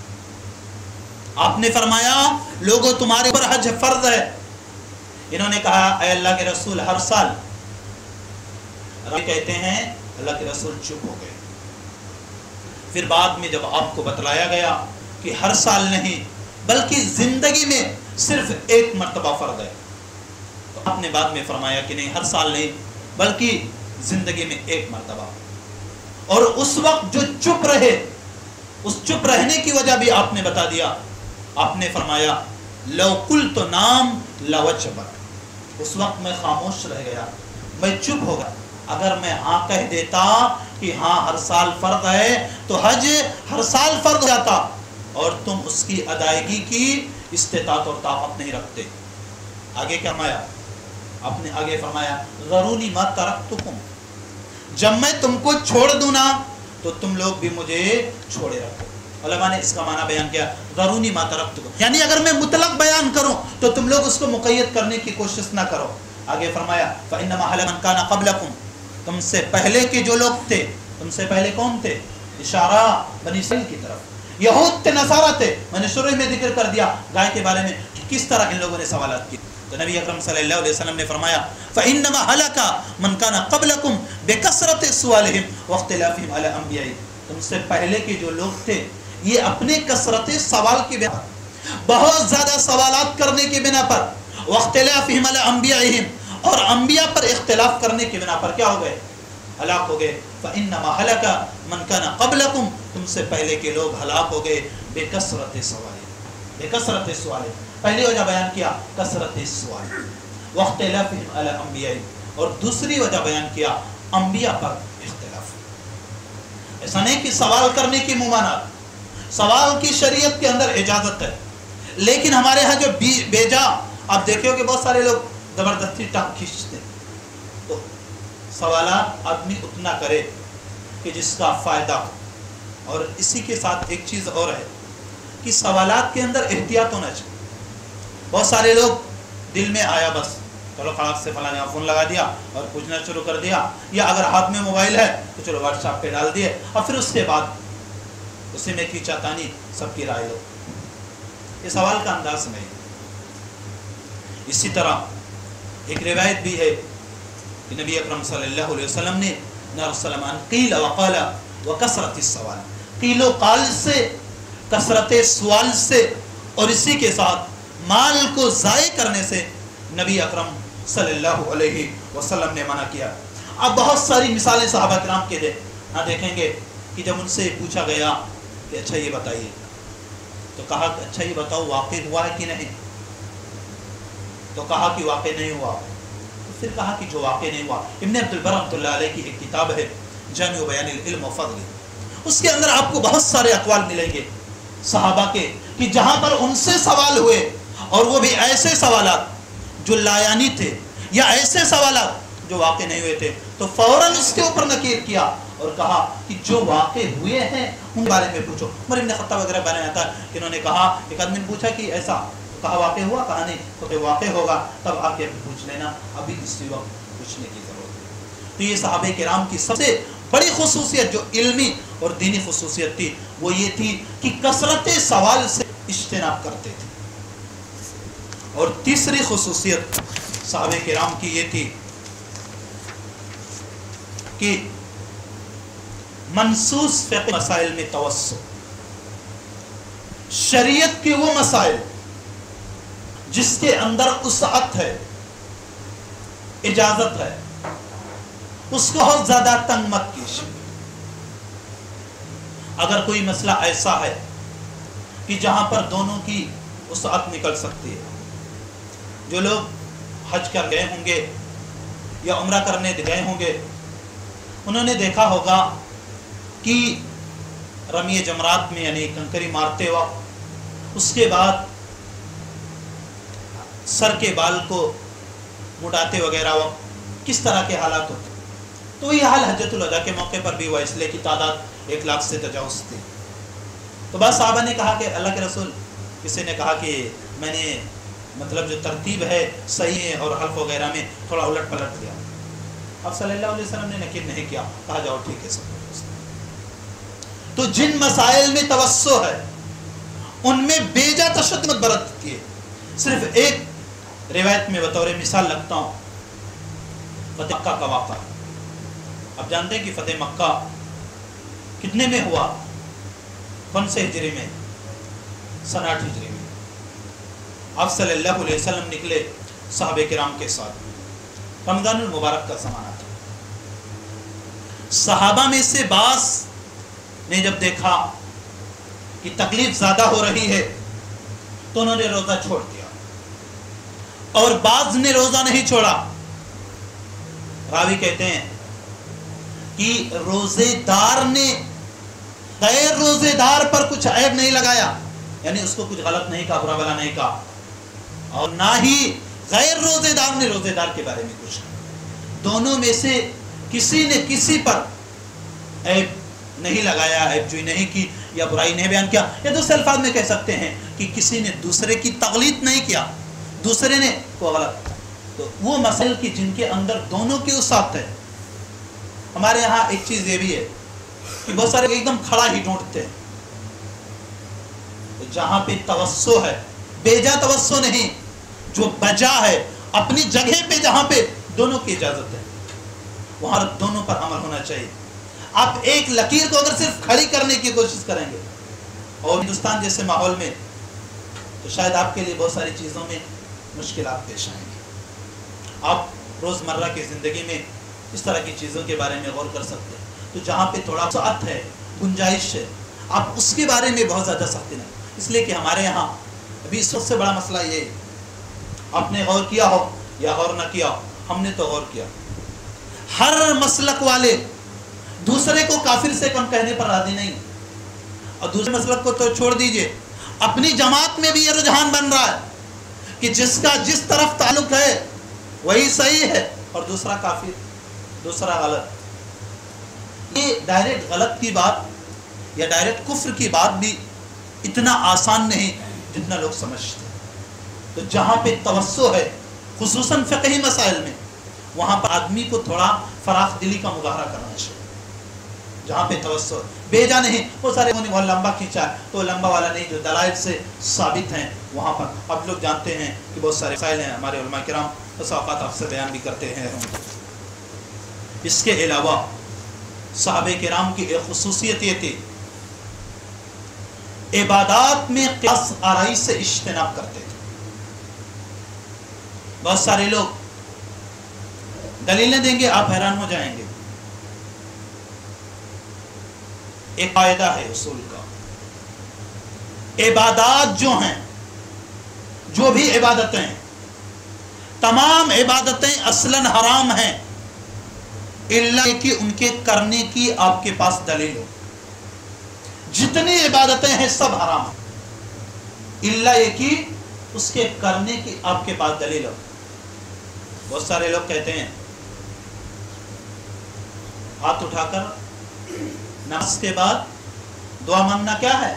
آپ نے فرمایا لوگوں تمہارے اوپر حج فرض ہے. انہوں نے کہا اے اللہ کے رسول ہر سال. کہتے ہیں اللہ کے رسول چپ ہو گئے. پھر بعد میں جب آپ کو بتلایا گیا کہ ہر سال نہیں بلکہ زندگی میں صرف ایک مرتبہ فرض ہے، تو آپ نے بعد میں فرمایا کہ نہیں ہر سال نہیں بلکہ زندگی میں ایک مرتبہ. اور اس وقت جو چپ رہے، اس چپ رہنے کی وجہ بھی آپ نے بتا دیا. آپ نے فرمایا لو قلت نام لوجبک. اس وقت میں خاموش رہ گیا، میں چپ ہو گیا. اگر میں ہاں کہہ دیتا کہ ہاں ہر سال فرض ہے تو حج ہر سال فرض ہو جاتا، اور تم اس کی ادائیگی کی استطاعت اور طاقت نہیں رکھتے. آگے کیا فرمایا؟ آپ نے آگے فرمایا ذرونی ما ترکتکم، جب میں تم کو چھوڑ دوں نا تو تم لوگ بھی مجھے چھوڑے رکھو. علماء نے اس کا معنی بیان کیا ذرونی ما ترکتکم، یعنی اگر میں مطلق بیان کروں تو تم لوگ اس کو مقید کرنے کی کوشش نہ کرو. آگے فرمایا فإنما هلك من كان قبلكم، تم سے پہلے کے جو لوگ تھے، تم سے پہلے کون تھے؟ اشارہ بنی اسرائیل کی طرف. یہود تھے، نصارہ تھے. میں نے شروع میں ذکر کر دیا گائے کے بارے میں کہ کس طرح ان لوگوں نے سوالات کی. تو نبی اکرم صلی اللہ علیہ وسلم نے فرمایا فإنما هلك من كان قبلكم بكثرة سؤالهم واختلافهم على انبيائهم. تم سے پہلے کے جو لوگ تھے یہ اپنے کثرت سوال کی بنا پر، بہت زیادہ سوالات کرنے کی بنا پر، واختلافهم على انبيائهم، اور انبیاء پر اختلاف کرنے کی بنا پر کیا ہو گئے؟ ہلاک ہو گئے. فإنما هلك من كان قبلكم، تم سے پہلے کے لوگ ہلاک ہو گئے بکثرت سوال، بکثرت سوال. پہلی وجہ بیان کیا کثرت سوال، واختلافهم على انبیاء، اور دوسری وجہ بیان کیا انبیاء پر اختلاف. ایسا نہیں کہ سوال کرنے کی ممانعت، سوال کی شریعت کے اندر اجازت ہے، لیکن ہمارے ہاں جو بیجا آپ دیکھیں کہ بہت سارے لوگ زبردستی ٹانگ کھینچتے ہیں. تو سوالات آدمی اتنا کرے کہ جس کا فائدہ ہو. اور اسی کے ساتھ ایک چیز اور ہے کہ سوالات کے اندر احتیاط ہونا چاہیے. بہت سارے لوگ دل میں آیا بس چلو خلاص سے فلاں جگہ فون لگا دیا اور پوچھنا شروع کر دیا، یا اگر ہاتھ میں موبائل ہے تو چلو واٹس ایپ پہ ڈال دیے، اور پھر اس کے بعد اسی میں کھینچا تانی سب کی رائے لو. یہ سوال کا انداز نہیں. اسی طرح ایک روایت بھی ہے کہ نبی اکرم صلی اللہ علیہ وسلم نے نرسلمان قیل وقال وکثرت السوال، قیل و قال سے، کثرت سوال سے، اور اسی کے ساتھ مال کو ضائع کرنے سے نبی اکرم صلی اللہ علیہ وسلم نے منع کیا. اب بہت ساری مثالیں صحابہ کرام کے دے ہاں دیکھیں گے کہ جب ان سے پوچھا گیا کہ اچھا یہ بتائیے تو کہا کہ اچھا یہ بتاؤ واقع ہوا ہے کہ نہیں؟ تو کہا کہ واقع نہیں ہوا. تو پھر کہا کہ جو واقع نہیں ہوا. ابن عبد البر رحمۃ اللہ علیہ کی ایک کتاب ہے جامع بیان العلم و فضل، اس کے اندر آپ کو بہت سارے اقوال ملیں گے صحابہ کے کہ جہاں پر ان سے سوال ہوئے اور وہ بھی ایسے سوالات جو لایانی تھے یا ایسے سوالات جو واقع نہیں ہوئے تھے، تو فوراً اس کے اوپر نکیر کیا اور کہا کہ جو واقع ہوئے ہیں ان بارے میں پوچھو. عمر بن خطاب وغیرہ بیان آتا ہے کہ انہوں نے کہا، ایک آدمی نے پوچھا کہ ایسا، کہا واقع ہوا؟ کہا نہیں. تو کہ واقع ہوگا تب آ کے پوچھ لینا، ابھی اسی وقت پوچھنے کی ضرورت ہے. تو یہ صحابہ کرام کی سب سے بڑی خصوصیت جو علمی اور دینی خصوصیت تھی وہ یہ تھی کہ کثرت سوال سے اجتناب کرتے تھے. اور تیسری خصوصیت صحابہ کرام کی یہ تھی کہ منصوص فقہ مسائل میں توسع. شریعت کے وہ مسائل جس کے اندر وسعت ہے، اجازت ہے، اس کو بہت زیادہ تنگ مت کیجیے. اگر کوئی مسئلہ ایسا ہے کہ جہاں پر دونوں کی وسعت نکل سکتی ہے، جو لوگ حج کر گئے ہوں گے یا عمرہ کرنے گئے ہوں گے، انہوں نے دیکھا ہوگا کہ رمی جمرات میں یعنی کنکری مارتے وقت اس کے بعد سر کے بال کو مڈاتے وغیرہ وقت کس طرح کے حالات ہوتے. تو یہ حال حجۃ الوداع کے موقع پر بھی ہوا، اس لیے کی تعداد ایک لاکھ سے تجاوز تھی. تو بعض صحابہ نے کہا کہ اللہ کے رسول، کسی نے کہا کہ میں نے مطلب جو ترتیب ہے صحیح ہے اور حلف وغیرہ میں تھوڑا الٹ پلٹ کیا. اب صلی اللہ علیہ وسلم نے نکیر نہیں کیا، کہا جاؤ ٹھیک ہے سب. تو جن مسائل میں توسع ہے ان میں بیجا تشدد برتتی ہے. صرف ایک روایت میں بطور مثال لگتا ہوں، فتح مکہ کا واقعہ. اب جانتے ہیں کہ فتح مکہ کتنے میں ہوا؟ کون سے ہجری میں؟ سن آٹھ ہجری میں. آپ صلی اللہ علیہ وسلم نکلے صحابہ کرام کے ساتھ، رمضان المبارک کا زمانہ تھا. صحابہ میں سے بعض نے جب دیکھا کہ تکلیف زیادہ ہو رہی ہے تو انہوں نے روزہ چھوڑ دیا، اور بعض نے روزہ نہیں چھوڑا. راوی کہتے ہیں کہ روزے دار نے غیر روزے دار پر کچھ عیب نہیں لگایا، یعنی اس کو کچھ غلط نہیں کہا، برا بلا نہیں کہا، اور نہ ہی غیر روزے دار نے روزے دار کے بارے میں کچھ کہا. دونوں میں سے کسی نے کسی پر عیب نہیں لگایا، عیب جوئی نہیں کی یا برائی نہیں بیان کیا. یا دوسرے الفاظ میں کہہ سکتے ہیں کہ کسی نے دوسرے کی تقلید نہیں کیا، دوسرے نے کو غلط. تو وہ مسائل کی جن کے اندر دونوں کی وسعت ہے. ہمارے یہاں ایک چیز یہ بھی ہے کہ بہت سارے ایک دم کھڑا ہی ڈھونڈتے ہیں. تو جہاں پہ توسع ہے، بیجا توسع نہیں، جو بجا ہے اپنی جگہ پہ جہاں پہ دونوں کی اجازت ہے وہاں دونوں پر عمل ہونا چاہیے. آپ ایک لکیر کو اگر صرف کھڑی کرنے کی کوشش کریں گے اور ہندوستان جیسے ماحول میں، تو شاید آپ کے لیے بہت ساری چیزوں میں مشکلات پیش آئیں گی. آپ روزمرہ کی زندگی میں اس طرح کی چیزوں کے بارے میں غور کر سکتے ہیں. تو جہاں پہ تھوڑا وسعت ہے، گنجائش ہے، آپ اس کے بارے میں بہت زیادہ سختی نہیں. اس لیے کہ ہمارے یہاں ابھی سب سے بڑا مسئلہ یہ ہے، آپ نے غور کیا ہو یا غور نہ کیا ہو، ہم نے تو غور کیا، ہر مسلک والے دوسرے کو کافر سے کم کہنے پر راضی نہیں. اور دوسرے مسلک کو تو چھوڑ دیجئے، اپنی جماعت میں بھی یہ رجحان بن رہا ہے کہ جس کا جس طرف تعلق ہے وہی صحیح ہے اور دوسرا کافر، دوسرا غلط. یہ ڈائریکٹ غلط کی بات یا ڈائریکٹ کفر کی بات بھی اتنا آسان نہیں جتنا لوگ سمجھتے. تو جہاں پہ توسع ہے خصوصاً فقہی مسائل میں، وہاں پر آدمی کو تھوڑا فراخ دلی کا مظاہرہ کرنا چاہیے. جہاں پہ توسع بیجا نہیں. وہ سارے وہ لمبا کھینچا ہے تو لمبا والا نہیں، جو دلائل سے ثابت ہیں وہاں پر. اب لوگ جانتے ہیں کہ بہت سارے مسائل ہیں، ہمارے علماء کرام بس اوقات آپ سے بیان بھی کرتے ہیں. اس کے علاوہ صحابہ کرام کی ایک خصوصیت یہ تھی، عبادات میں قیاس آرائی سے اجتناب کرتے تھے. بہت سارے لوگ دلیلیں دیں گے، آپ حیران ہو جائیں گے. ایک قاعدہ ہے اصول کا عبادات جو ہیں، جو بھی عبادتیں ہیں، تمام عبادتیں اصلاً حرام ہیں، الا کہ ان کے کرنے کی آپ کے پاس دلیل ہو۔ جتنی عبادتیں ہیں سب حرام ہیں، الا کہ اس کے کرنے کی آپ کے پاس دلیل ہو۔ بہت سارے لوگ کہتے ہیں ہاتھ اٹھا کر نماز کے بعد دعا مانگنا کیا ہے؟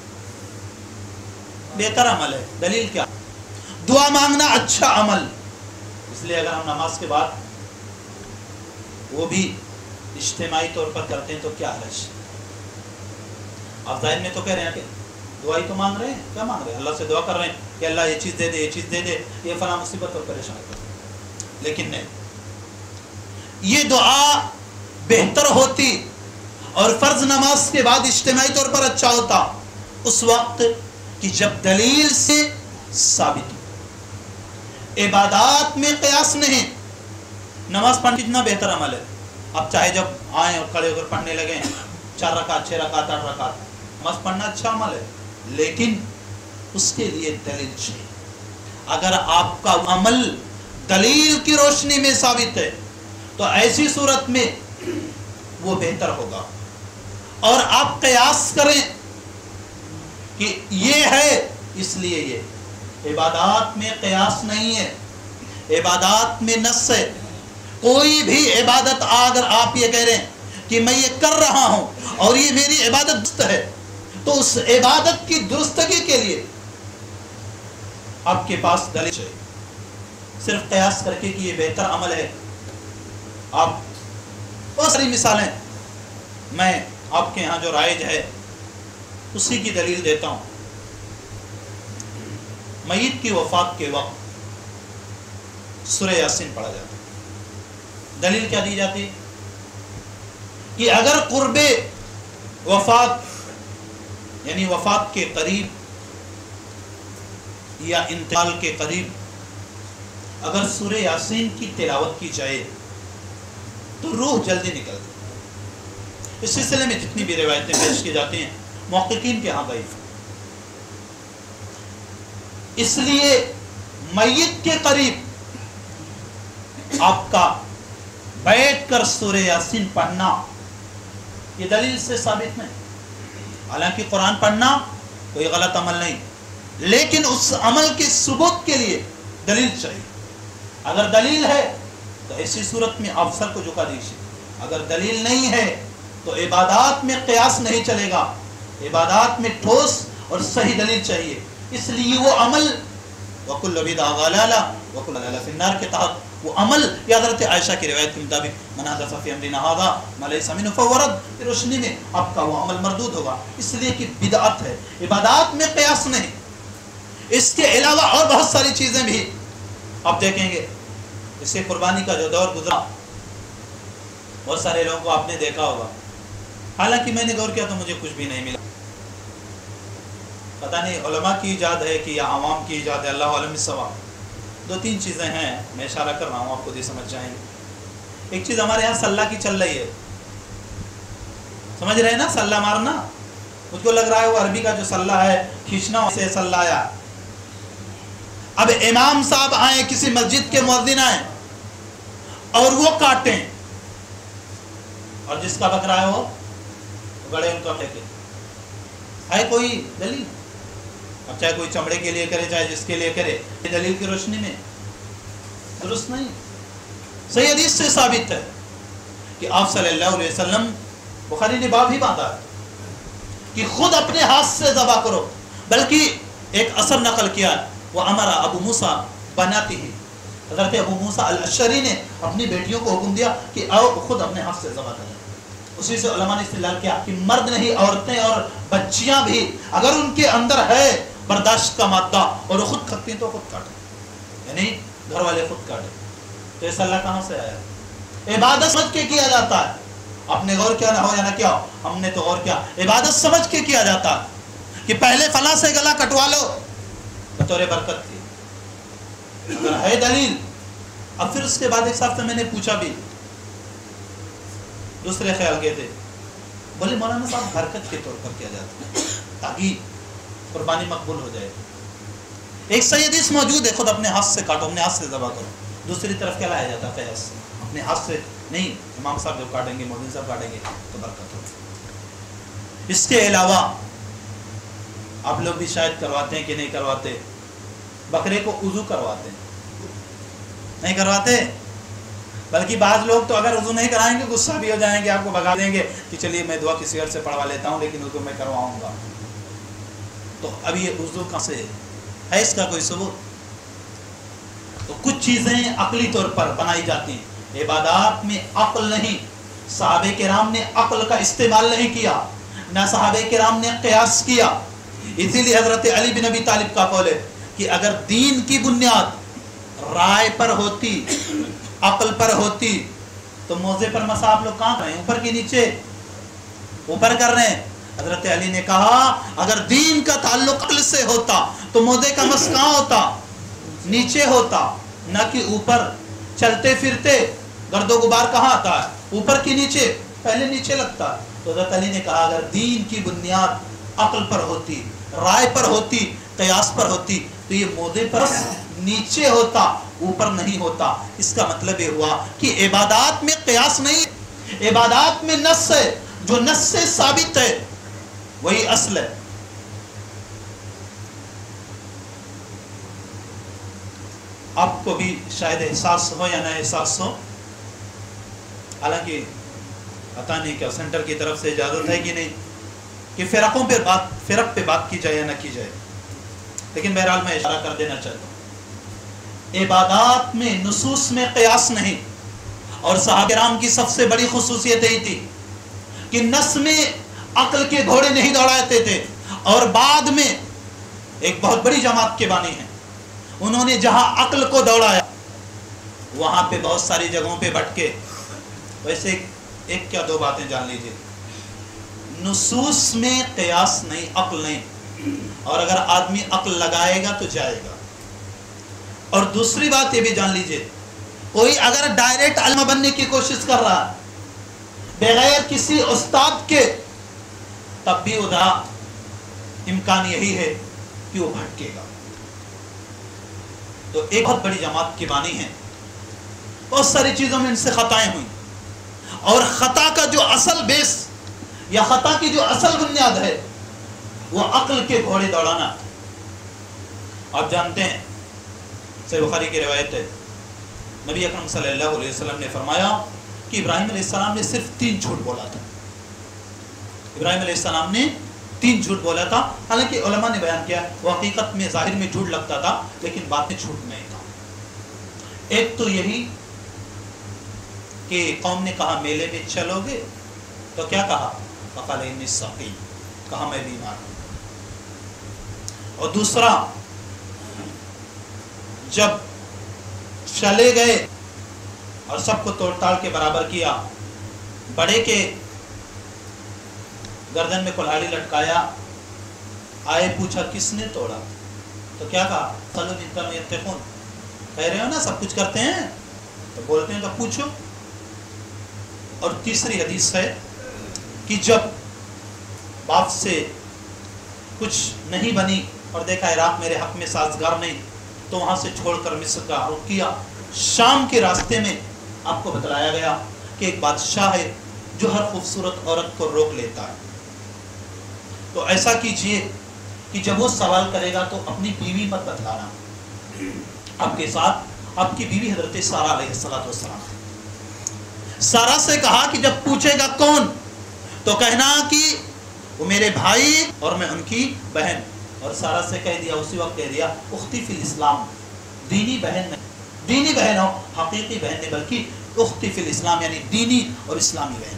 بہتر عمل ہے۔ دلیل کیا؟ دعا مانگنا اچھا عمل، اس لیے اگر ہم نماز کے بعد وہ بھی اجتماعی طور پر کرتے ہیں تو کیا حرج؟ آپ ظاہر میں تو کہہ رہے ہیں کہ دعائی تو مانگ رہے ہیں، کیا مانگ رہے ہیں؟ اللہ سے دعا کر رہے ہیں کہ اللہ یہ چیز دے دے، یہ چیز دے دے، یہ فلاں مصیبت اور پریشانی کر دے، لیکن نہیں، یہ دعا بہتر ہوتی اور فرض نماز کے بعد اجتماعی طور پر اچھا ہوتا اس وقت کہ جب دلیل سے ثابت ہو۔ عبادات میں قیاس نہیں۔ نماز پڑھنا کتنا بہتر عمل ہے، آپ چاہے جب آئیں اور کھڑے ہو کر پڑھنے لگیں، چار رکعت، چھ رکعت، آٹھ رکعت، نماز پڑھنا اچھا عمل ہے، لیکن اس کے لیے دلیل چاہیے۔ اگر آپ کا عمل دلیل کی روشنی میں ثابت ہے تو ایسی صورت میں وہ بہتر ہوگا۔ اور آپ قیاس کریں کہ یہ ہے اس لیے یہ، عبادات میں قیاس نہیں ہے، عبادات میں نص ہے۔ کوئی بھی عبادت اگر آپ یہ کہہ رہے ہیں کہ میں یہ کر رہا ہوں اور یہ میری عبادت درست ہے، تو اس عبادت کی درستگی کے لیے آپ کے پاس دلیل ہے۔ صرف قیاس کر کے کہ یہ بہتر عمل ہے، آپ بہت ساری مثالیں میں آپ کے ہاں جو رائج ہے اسی کی دلیل دیتا ہوں۔ میت کی وفات کے وقت سورہ یاسین پڑھا جاتا ہے۔ دلیل کیا دی جاتی کہ اگر قرب وفات یعنی وفات کے قریب یا انتقال کے قریب اگر سورہ یاسین کی تلاوت کی جائے تو روح جلدی نکلتی۔ اس سلسلے میں جتنی بھی روایتیں پیش کی جاتی ہیں محققین کے ہاں ضعیف، اس لیے میت کے قریب آپ کا بیٹھ کر سورہ یاسین پڑھنا یہ دلیل سے ثابت نہیں۔ حالانکہ قرآن پڑھنا کوئی غلط عمل نہیں، لیکن اس عمل کے ثبوت کے لیے دلیل چاہیے۔ اگر دلیل ہے تو ایسی صورت میں آپ سر کو جھکا دیجیے، اگر دلیل نہیں ہے تو عبادات میں قیاس نہیں چلے گا، عبادات میں ٹھوس اور صحیح دلیل چاہیے۔ اس لیے وہ عمل وَكُلُّ بِدْعَةٍ ضَلَالَةٍ وَكُلُّ ضَلَالَةٍ فِي النَّارِ کے تحت وہ عمل یا حضرت عائشہ کی روایت کے مطابق مَنْ أَحْدَثَ فِي أَمْرِنَا هَذَا مَا لَيْسَ مِنْهُ فَهُوَ رَدٌّ کی روشنی میں آپ کا وہ عمل مردود ہوگا، اس لیے کہ بدعت ہے، عبادات میں قیاس نہیں۔ اس کے علاوہ اور بہت ساری چیزیں بھی آپ دیکھیں گے، اس سے قربانی کا جو دور گزرا بہت سارے لوگوں کو آپ نے دیکھا ہوگا، حالانکہ میں نے غور کیا تو مجھے کچھ بھی نہیں ملا۔ پتہ نہیں علماء کی ایجاد ہے کہ یا عوام کی ایجاد ہے، اللہ عالم الصواب۔ دو تین چیزیں ہیں، میں اشارہ کر رہا ہوں، آپ خود ہی سمجھ جائیں گے۔ ایک چیز ہمارے یہاں سلہ کی چل رہی ہے، سمجھ رہے ہیں نا، سلہ مارنا، مجھ کو لگ رہا ہے وہ عربی کا جو سلہ ہے کھینچنا سے سلہ آیا۔ اب امام صاحب آئیں، کسی مسجد کے مؤذن آئیں اور وہ کاٹیں، اور جس کا بکرا ہے وہ گڑے ان کا پھینکے، ہے کوئی دلیل؟ اب چاہے کوئی چمڑے کے لیے کرے چاہے جس کے لیے کرے، یہ دلیل کی روشنی میں درست نہیں۔ صحیح حدیث سے ثابت ہے کہ آپ صلی اللہ علیہ وسلم، بخاری نے باب ہی باندھا ہے کہ خود اپنے ہاتھ سے ذبح کرو، بلکہ ایک اثر نقل کیا ہے، وہ امرا ابو موسیٰ بناتی ہی، حضرت ابو موسیٰ الاشعری نے اپنی بیٹیوں کو حکم دیا کہ آؤ خود اپنے ہاتھ سے ذبح کریں۔ اسی سے علماء نے استدلال کیا کہ مرد نہیں، عورتیں اور بچیاں بھی اگر ان کے اندر ہے برداشت کا مادہ اور وہ خود کھاتی ہیں تو خود کاٹیں، یعنی گھر والے خود کاٹیں۔ تو یہ صلاح کہاں سے آیا؟ عبادت سمجھ کے کیا جاتا ہے، آپ نے غور کیا نہ ہو یا نہ کیا، ہم نے تو غور کیا، عبادت سمجھ کے کیا جاتا ہے کہ پہلے فلاں سے گلا کٹوا لو بطور برکت تھی، اگر ہے دلیل۔ اب پھر اس کے بعد ایک صاحب سے میں نے پوچھا بھی، دوسرے خیال کے تھے، بولے مولانا صاحب برکت کے طور پر کیا جاتا ہے، تاکہ قربانی مقبول ہو جائے. ایک صحیح حدیث موجود ہے، خود اپنے ہاتھ سے کاٹو، اپنے ہاتھ سے ذبح کرو. دوسری طرف کیا لایا جاتا ہے؟ قیاس. اپنے ہاتھ سے نہیں، امام صاحب جب کاٹیں گے، مولوی صاحب کاٹیں گے تو برکت ہوگی. اس کے علاوہ آپ لوگ بھی شاید کرواتے ہیں کہ نہیں کرواتے، بکرے کو وضو کرواتے ہیں؟ نہیں کرواتے؟ بلکہ بعض لوگ تو اگر وضو نہیں کرائیں گے غصہ بھی ہو جائیں گے، آپ کو بھگا دیں گے کہ چلیے میں دعا کسی اور سے پڑھوا لیتا ہوں لیکن وضو میں کرواؤں گا. تو اب یہ وضو کہاں سے ہے؟ اس کا کوئی ثبوت؟ تو کچھ چیزیں عقلی طور پر بنائی جاتی ہیں. عبادات میں عقل نہیں، صحابہ کرام نے عقل کا استعمال نہیں کیا، نہ صحابہ کرام نے قیاس کیا. اسی لیے حضرت علی بن ابی طالب کا قول ہے کہ اگر دین کی بنیاد رائے پر ہوتی، عقل پر ہوتی، تو موزے پر مسا آپ لوگ کہاں کریں؟ اوپر کی نیچے؟ اوپر کر رہے ہیں. حضرت علی نے کہا اگر دین کا تعلق عقل سے ہوتا تو موزے کا مس کہاں ہوتا؟ نیچے ہوتا، نہ کہ اوپر. چلتے پھرتے گرد و غبار کہاں آتا ہے؟ اوپر کی نیچے؟ پہلے نیچے لگتا ہے. تو حضرت علی نے کہا اگر دین کی بنیاد عقل پر ہوتی، رائے پر ہوتی، قیاس پر ہوتی تو یہ موزے پر نیچے ہوتا، اوپر نہیں ہوتا. اس کا مطلب یہ ہوا کہ عبادات میں قیاس نہیں، عبادات میں نص ہے، جو نص سے ثابت ہے وہی اصل ہے. آپ کو بھی شاید احساس ہو یا نہ احساس ہو، حالانکہ پتہ نہیں کیا سینٹر کی طرف سے اجازت ہے کہ نہیں کہ فرقوں پہ بات فرق پہ بات کی جائے یا نہ کی جائے، لیکن بہرحال میں اشارہ کر دینا چاہتا ہوں عبادات میں نصوص میں قیاس نہیں. اور صحابہ کرام کی سب سے بڑی خصوصیت یہی تھی کہ نص میں عقل کے گھوڑے نہیں دوڑاتے تھے. اور بعد میں ایک بہت بڑی جماعت کے بانی ہیں، انہوں نے جہاں عقل کو دوڑایا وہاں پہ بہت ساری جگہوں پہ بھٹکے. ویسے ایک کیا دو باتیں جان لیجئے، نصوص میں قیاس نہیں، عقل نہیں، اور اگر آدمی عقل لگائے گا تو جائے گا. اور دوسری بات یہ بھی جان لیجئے، کوئی اگر ڈائریکٹ علماء بننے کی کوشش کر رہا ہے بغیر کسی استاد کے، تب بھی ادھر امکان یہی ہے کہ وہ بھٹکے گا. تو ایک بہت بڑی جماعت کی بانی ہے، بہت ساری چیزوں میں ان سے خطائیں ہوئیں، اور خطا کا جو اصل بیس یا خطا کی جو اصل بنیاد ہے وہ عقل کے گھوڑے دوڑانا. آپ جانتے ہیں صحیح بخاری کی روایت ہے، نبی اکرم صلی اللہ علیہ وسلم نے فرمایا کہ ابراہیم علیہ السلام نے صرف تین جھوٹ بولا تھا. ابراہیم علیہ السلام نے تین جھوٹ بولا تھا. حالانکہ علماء نے بیان کیا وہ حقیقت میں ظاہر میں جھوٹ لگتا تھا لیکن بات میں جھوٹ نہیں تھا. ایک تو یہی کہ قوم نے کہا میلے میں چلو گے تو کیا کہا؟ فقال انی سقیم، کہا میں بیمار ہوں. اور دوسرا جب چلے گئے اور سب کو توڑ تاڑ کے برابر کیا، بڑے کے گردن میں کلہاڑی لٹکایا، آئے پوچھا کس نے توڑا؟ تو کیا کہا؟ قالوا ان كانوا يتقون، کہہ رہے ہو نا سب کچھ کرتے ہیں تو بولتے ہیں تو پوچھو. اور تیسری حدیث ہے کہ جب باپ سے کچھ نہیں بنی اور دیکھا عراق میرے حق میں سازگار نہیں تو وہاں سے چھوڑ کر مصر کا رخ کیا. شام کے راستے میں آپ کو بتلایا گیا کہ ایک بادشاہ ہے جو ہر خوبصورت عورت کو روک لیتا ہے. تو ایسا کیجئے کہ جب وہ سوال کرے گا تو اپنی بیوی مت بتلانا. آپ کے ساتھ آپ کی بیوی حضرت سارہ علیہ الصلوۃ والسلام. سارہ سے کہا کہ جب پوچھے گا کون تو کہنا کہ وہ میرے بھائی اور میں ان کی بہن. اور سارہ سے کہہ دیا اسی وقت کہہ دیا اختی فی الاسلام، دینی بہن نہیں، دینی بہن ہو حقیقی بہن نہیں بلکہ اختی فی الاسلام یعنی دینی اور اسلامی بہن.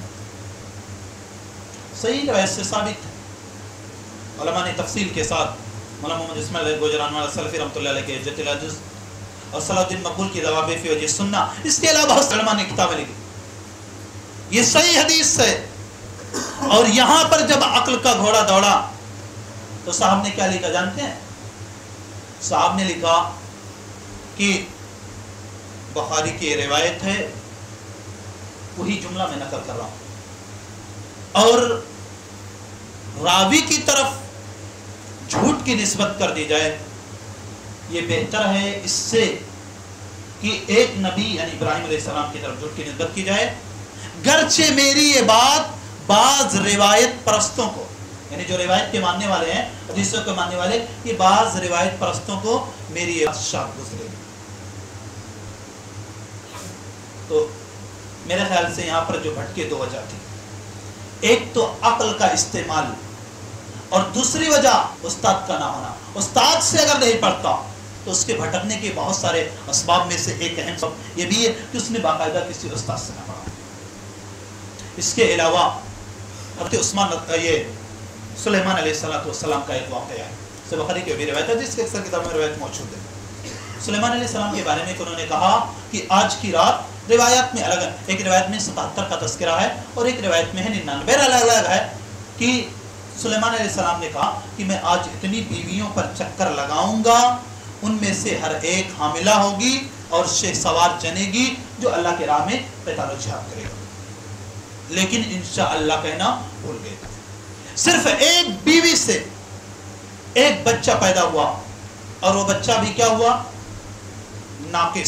صحیح روایت سے ثابت ہے. علماء نے تفصیل کے ساتھ مولانا محمد اسماعیل گوجران والا سلفی رحمۃ اللہ علیہ کے جت الجز اور صلاح الدین مقبول کی ضوابط فی وجہ سنہ، اس کے علاوہ بہت سے علماء نے کتابیں لکھی. یہ صحیح حدیث ہے. اور یہاں پر جب عقل کا گھوڑا دوڑا تو صاحب نے کیا لکھا جانتے ہیں؟ صاحب نے لکھا کہ بخاری کی روایت ہے، وہی جملہ میں نقل کر رہا ہوں، اور راوی کی طرف جھوٹ کی نسبت کر دی جائے، یہ بہتر ہے اس سے کہ ایک نبی یعنی ابراہیم علیہ السلام کی طرف جھوٹ کی نسبت کی جائے، گرچہ میری یہ بات بعض روایت پرستوں کو، یعنی جو روایت کے ماننے والے ہیں، حدیثوں کے ماننے والے، یہ بعض روایت پرستوں کو میری یہ بات شاک گزرے گی۔ تو میرے خیال سے یہاں پر جو بھٹکے دو وجہ تھی، ایک تو عقل کا استعمال، اور دوسری وجہ استاد کا نہ ہونا۔ استاد سے اگر نہیں پڑھتا تو اس کے بھٹکنے کے بہت سارے اسباب میں سے ایک اہم سبب یہ بھی ہے کہ اس نے باقاعدہ کسی استاد سے نہ پڑھا۔ اس کے علاوہ حضرت عثمان یہ سلیمان علیہ السلام کا ایک واقعہ ہے، سے بخاری کی بھی روایت ہے جس کے اکثر کتابوں میں روایت موجود ہے۔ سلیمان علیہ السلام کے بارے میں انہوں نے کہا کہ آج کی رات، روایات میں الگ ہے، ایک روایت میں ستہتر کا تذکرہ ہے اور ایک روایت میں ہے ننانوے، الگ الگ ہے کہ سلیمان علیہ السلام نے کہا کہ میں آج اتنی بیویوں پر چکر لگاؤں گا، ان میں سے ہر ایک حاملہ ہوگی اور شہ سوار جنے گی جو اللہ کے راہ میں قتال و جہاد کرے گا، لیکن انشاءاللہ کہنا بھول گئے۔ صرف ایک بیوی سے ایک بچہ پیدا ہوا اور وہ بچہ بھی کیا ہوا؟ ناقص۔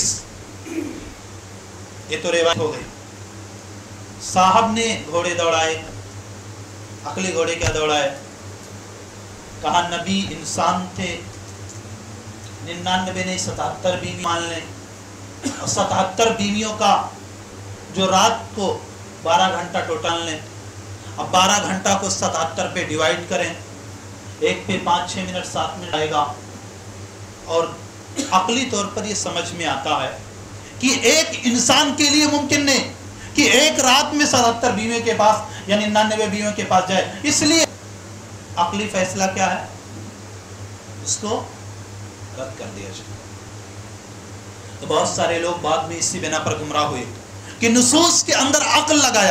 یہ تو روایت ہو گئی۔ صاحب نے گھوڑے دوڑائے، عقلی گھوڑے کیا دوڑائے؟ کہا نبی انسان تھے، ننانوے نہیں ستہتر بیوی مان لیں، اور ستہتر بیویوں کا جو رات کو بارہ گھنٹہ ٹوٹل لیں، اب بارہ گھنٹہ کو ستہتر پہ ڈیوائیڈ کریں، ایک پہ پانچ چھ منٹ سات منٹ آئے گا، اور عقلی طور پر یہ سمجھ میں آتا ہے کہ ایک انسان کے لیے ممکن نہیں کہ ایک رات میں ستہتر بیویوں کے پاس یا ننانوے بیویوں کے پاس جائے، اس لیے عقلی فیصلہ کیا ہے؟ اس کو رد کر دیا جائے۔ تو بہت سارے لوگ بعد میں اسی بنا پر گمراہ ہوئے کہ نصوص کے اندر عقل لگایا۔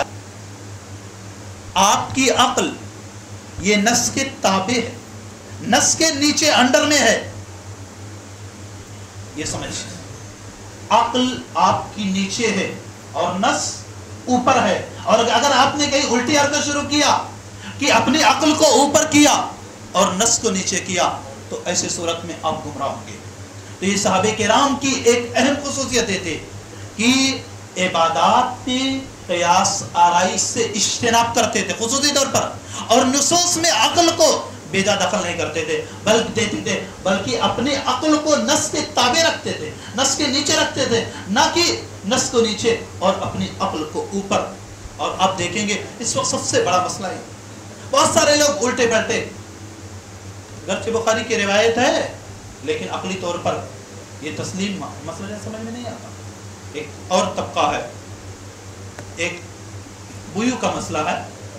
آپ کی عقل یہ نص کے تابع ہے، نص کے نیچے انڈر میں ہے، یہ سمجھیں۔ عقل آپ کی نیچے ہے اور نص اوپر ہے، اور اگر آپ نے کہیں الٹی حرکت شروع کیا کہ اپنی عقل کو اوپر کیا اور نص کو نیچے کیا تو ایسے صورت میں آپ گمراہ ہوں گے۔ تو یہ صحابہ کرام کی ایک اہم خصوصیتیں تھے کہ عبادات میں قیاس آرائی سے اجتناب کرتے تھے خصوصی طور پر، اور نصوص میں عقل کو بے جا دخل نہیں کرتے تھے بلکہ دیتے تھے، بلکہ اپنے عقل کو نص کے تابع رکھتے تھے، نص کے نیچے رکھتے تھے، نہ کہ نص کو نیچے اور اپنی عقل کو اوپر۔ اور آپ دیکھیں گے اس وقت سب سے بڑا مسئلہ ہے، بہت سارے لوگ الٹے پلٹے، گرچہ بخاری کی روایت ہے لیکن عقلی طور پر یہ تسلیم مسئلہ سمجھ میں نہیں آتا۔ ایک اور طبقہ ہے، ایک بویو کا مسئلہ ہے،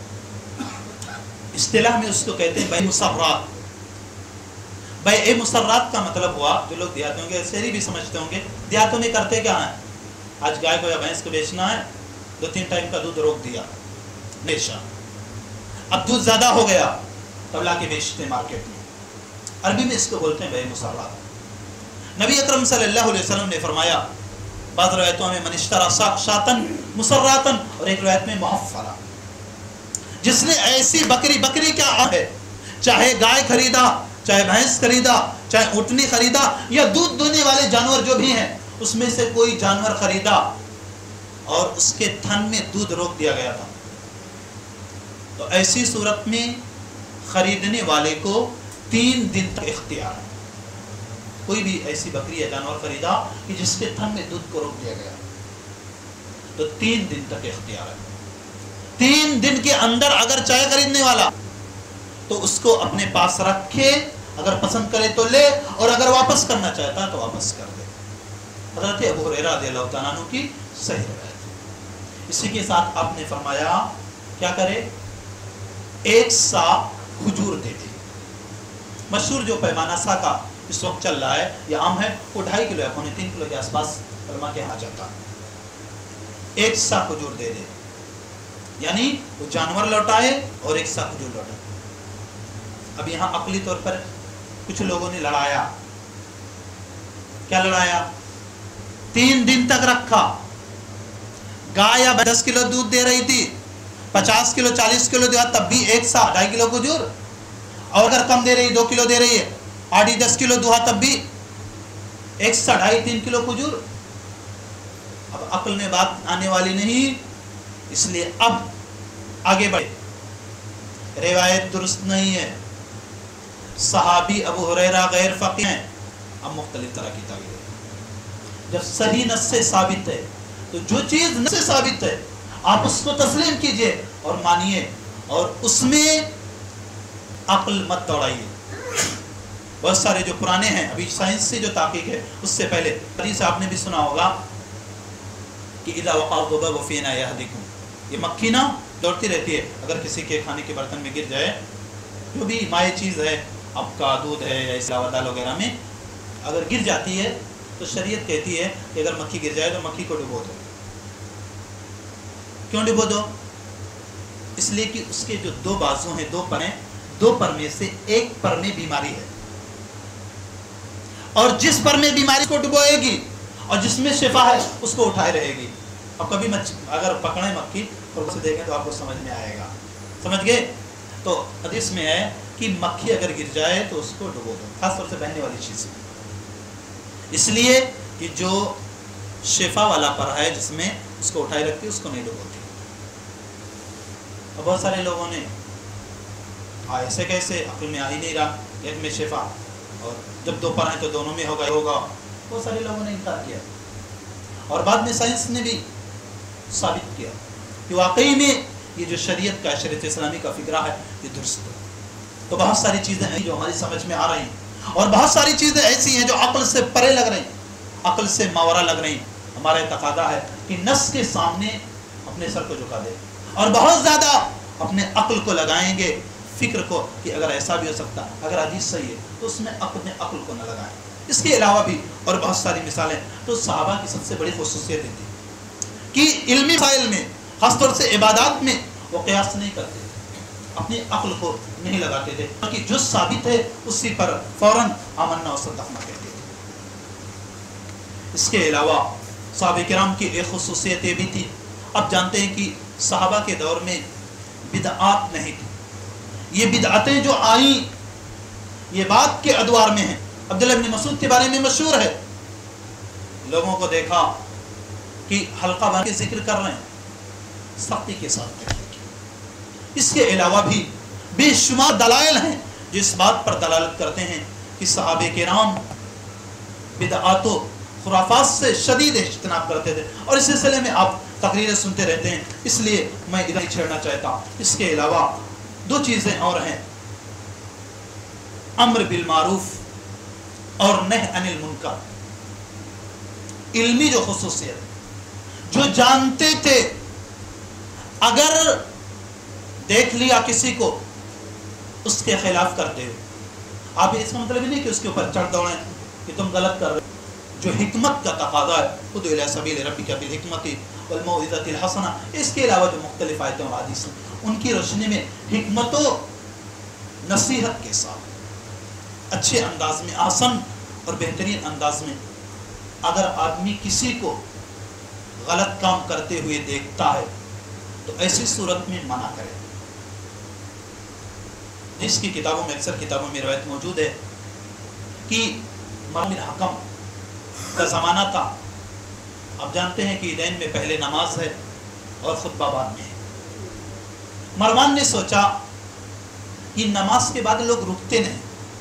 اصطلاح میں اس کو کہتے ہیں بیع مسرات۔ بیع مسرات کا مطلب ہوا، جو لوگ دیہاتوں ہوں گے شہری بھی سمجھتے ہوں گے، دیہاتوں میں کرتے کیا ہیں؟ آج گائے کو یا بھینس کو بیچنا ہے، دو تین ٹائم کا دودھ روک دیا، بیچا، اب دودھ زیادہ ہو گیا تب لا کے بیچتے مارکیٹ میں، عربی میں اس کو بولتے ہیں بیع مسرات۔ نبی اکرم صلی اللہ علیہ وسلم نے فرمایا، بعض روایتوں میں من اشترى شاطن مسراتن، اور ایک روایت میں محفلہ، جس نے ایسی بکری، بکری کیا ہے، چاہے گائے خریدا، چاہے بھینس خریدا، چاہے اونٹنی خریدا، یا دودھ دونے والے جانور جو بھی ہیں اس میں سے کوئی جانور خریدا اور اس کے تھن میں دودھ روک دیا گیا تھا، تو ایسی صورت میں خریدنے والے کو تین دن تک اختیار ہے۔ کوئی بھی ایسی بکری یا جانور خریدا کہ جس کے تھن میں دودھ کو روک دیا گیا تو تین دن تک اختیار ہے۔ تین دن کے اندر اگر چاہے خریدنے والا تو اس کو اپنے پاس رکھے، اگر پسند کرے تو لے، اور اگر واپس کرنا چاہتا تو واپس کر دے۔ حضرت ابو ہریرہ رضی اللہ تعالیٰ عنہ کی صحیح روایت۔ اسی کے ساتھ آپ نے فرمایا کیا کرے؟ ایک سا کھجور دے دے۔ مشہور جو پیمانہ سا کا اس وقت چل رہا ہے یہ عام ہے، وہ ڈھائی کلو یا پونے تین کلو کے آس پاس علماء کے ہاں جاتا ہے۔ ایک سا کھجور دے دے، یعنی وہ جانور لوٹائے اور ایک سا کھجور لوٹائے۔ اب یہاں عقلی طور پر کچھ لوگوں نے لڑایا، کیا لڑایا؟ تین دن تک رکھا، گائے یا دس کلو دودھ دے رہی تھی، پچاس کلو چالیس کلو دیا تب بھی ایک سا ڈھائی کلو کھجور، اور اگر کم دے رہی دو کلو دے رہی ہے آٹھ دس کلو دوہا تب بھی ایک سا ڈھائی تین کلو کھجور. اب عقل میں بات آنے والی نہیں, اس لیے اب آگے بڑھے. روایت درست نہیں ہے, صحابی ابو ہریرہ غیر فقیہ ہیں. اب مختلف طرح کی تعبیر ہے. جب صحیح نص سے ثابت ہے تو جو چیز نص سے ثابت ہے آپ اس کو تسلیم کیجئے اور مانیے, اور اس میں عقل مت دوڑائیے. بہت سارے جو پرانے ہیں, ابھی سائنس سے جو تحقیق ہے اس سے پہلے حدیث آپ نے بھی سنا ہوگا کہ اذا وقع الذباب فی اناء احدکم, یہ مکھی نا دوڑتی رہتی ہے, اگر کسی کے کھانے کے برتن میں گر جائے, جو بھی مائع چیز ہے, آپ کا دودھ ہے یا اسلاوہ دال وغیرہ میں اگر گر جاتی ہے تو شریعت کہتی ہے کہ اگر مکھی گر جائے تو مکھی کو ڈبو دو. کیوں ڈبو دو؟ اس لیے کہ اس کے جو دو بازو ہیں, دو پر ہیں, دو پر میں سے ایک پر میں بیماری ہے, اور جس پر میں بیماری کو ڈبوئے گی اور جس میں شفا ہے اس کو اٹھائے رہے گی. اب کبھی مچ اگر پکڑیں مکھی اور اسے دیکھیں تو آپ کو سمجھ میں آئے گا. سمجھ گئے؟ تو حدیث میں ہے کہ مکھی اگر گر جائے تو اس کو ڈبو دو, خاص طور سے بہنے والی چیز, اس لیے کہ جو شفا والا پر ہے جس میں اس کو اٹھائے رکھتی اس کو نہیں ڈبوتی. بہت سارے لوگوں نے ایسے کیسے, عقل میں آ ہی نہیں رہا, ایک میں شفا اور جب دو پر ہیں تو دونوں میں ہوگا ہوگا بہت سارے لوگوں نے انکار کیا, اور بعد میں سائنس نے بھی ثابت کیا کہ واقعی میں یہ جو شریعت کا, شریعت اسلامی کا فکرہ ہے یہ درست ہے. تو بہت ساری چیزیں ہیں جو ہماری سمجھ میں آ رہی ہیں, اور بہت ساری چیزیں ایسی ہیں جو عقل سے پرے لگ رہی ہیں, عقل سے ماورا لگ رہی ہیں. ہمارا تقاضا ہے کہ نص کے سامنے اپنے سر کو جھکا دیں, اور بہت زیادہ اپنے عقل کو لگائیں گے فکر کو کہ اگر ایسا بھی ہو سکتا, اگر حدیث صحیح ہے تو اس میں اپنے عقل کو نہ لگائیں. اس کے علاوہ بھی اور بہت ساری مثالیں. تو صحابہ کی سب سے بڑی خصوصیت تھی کہ علمی مسائل میں, خاص طور سے عبادات میں, وہ قیاس نہیں کرتے, اپنی عقل کو نہیں لگاتے تھے, کہ جو ثابت ہے اسی پر فوراً آمنا و صدقنا کہتے تھے. اس کے علاوہ صحابہ کرام کی ایک خصوصیت یہ بھی تھی, اب جانتے ہیں کہ صحابہ کے دور میں بدعات نہیں تھی. یہ بدعتیں جو آئیں یہ بات کے ادوار میں ہیں. عبداللہ بن مسعود کے بارے میں مشہور ہے, لوگوں کو دیکھا کہ حلقہ بنا کے ذکر کر رہے ہیں, سختی کے ساتھ. اس کے علاوہ بھی بے شمار دلائل ہیں جو اس بات پر دلالت کرتے ہیں کہ صحابہ کرام بدعات و خرافات سے شدید اجتناب کرتے تھے, اور اس سلسلے میں آپ تقریریں سنتے رہتے ہیں, اس لیے میں ادھر ہی چھیڑنا چاہتا ہوں. اس کے علاوہ دو چیزیں اور ہیں, امر بالمعروف اور نہی عن المنکر. علمی جو خصوصیت, جو جانتے تھے اگر دیکھ لیا کسی کو اس کے خلاف کرتے ہو, آپ اس کا مطلب نہیں کہ اس کے اوپر چڑھ دوڑیں کہ تم غلط کر رہے ہو. جو حکمت کا تقاضا ہے, ادعو الی سبیل ربک بالحکمت والموعظۃ الحسنہ, اس کے علاوہ جو مختلف آیتیں اور حدیث ہیں ان کی روشنی میں حکمت و نصیحت کے ساتھ اچھے انداز میں, آسن اور بہترین انداز میں اگر آدمی کسی کو غلط کام کرتے ہوئے دیکھتا ہے تو ایسی صورت میں منع کرے. جس کی کتابوں میں, اکثر کتابوں میں روایت موجود ہے کہ مروان بن حکم کا زمانہ تھا. آپ جانتے ہیں کہ عیدین میں پہلے نماز ہے اور خطبہ بعد میں ہے. مروان نے سوچا کہ نماز کے بعد لوگ رکتے نہیں,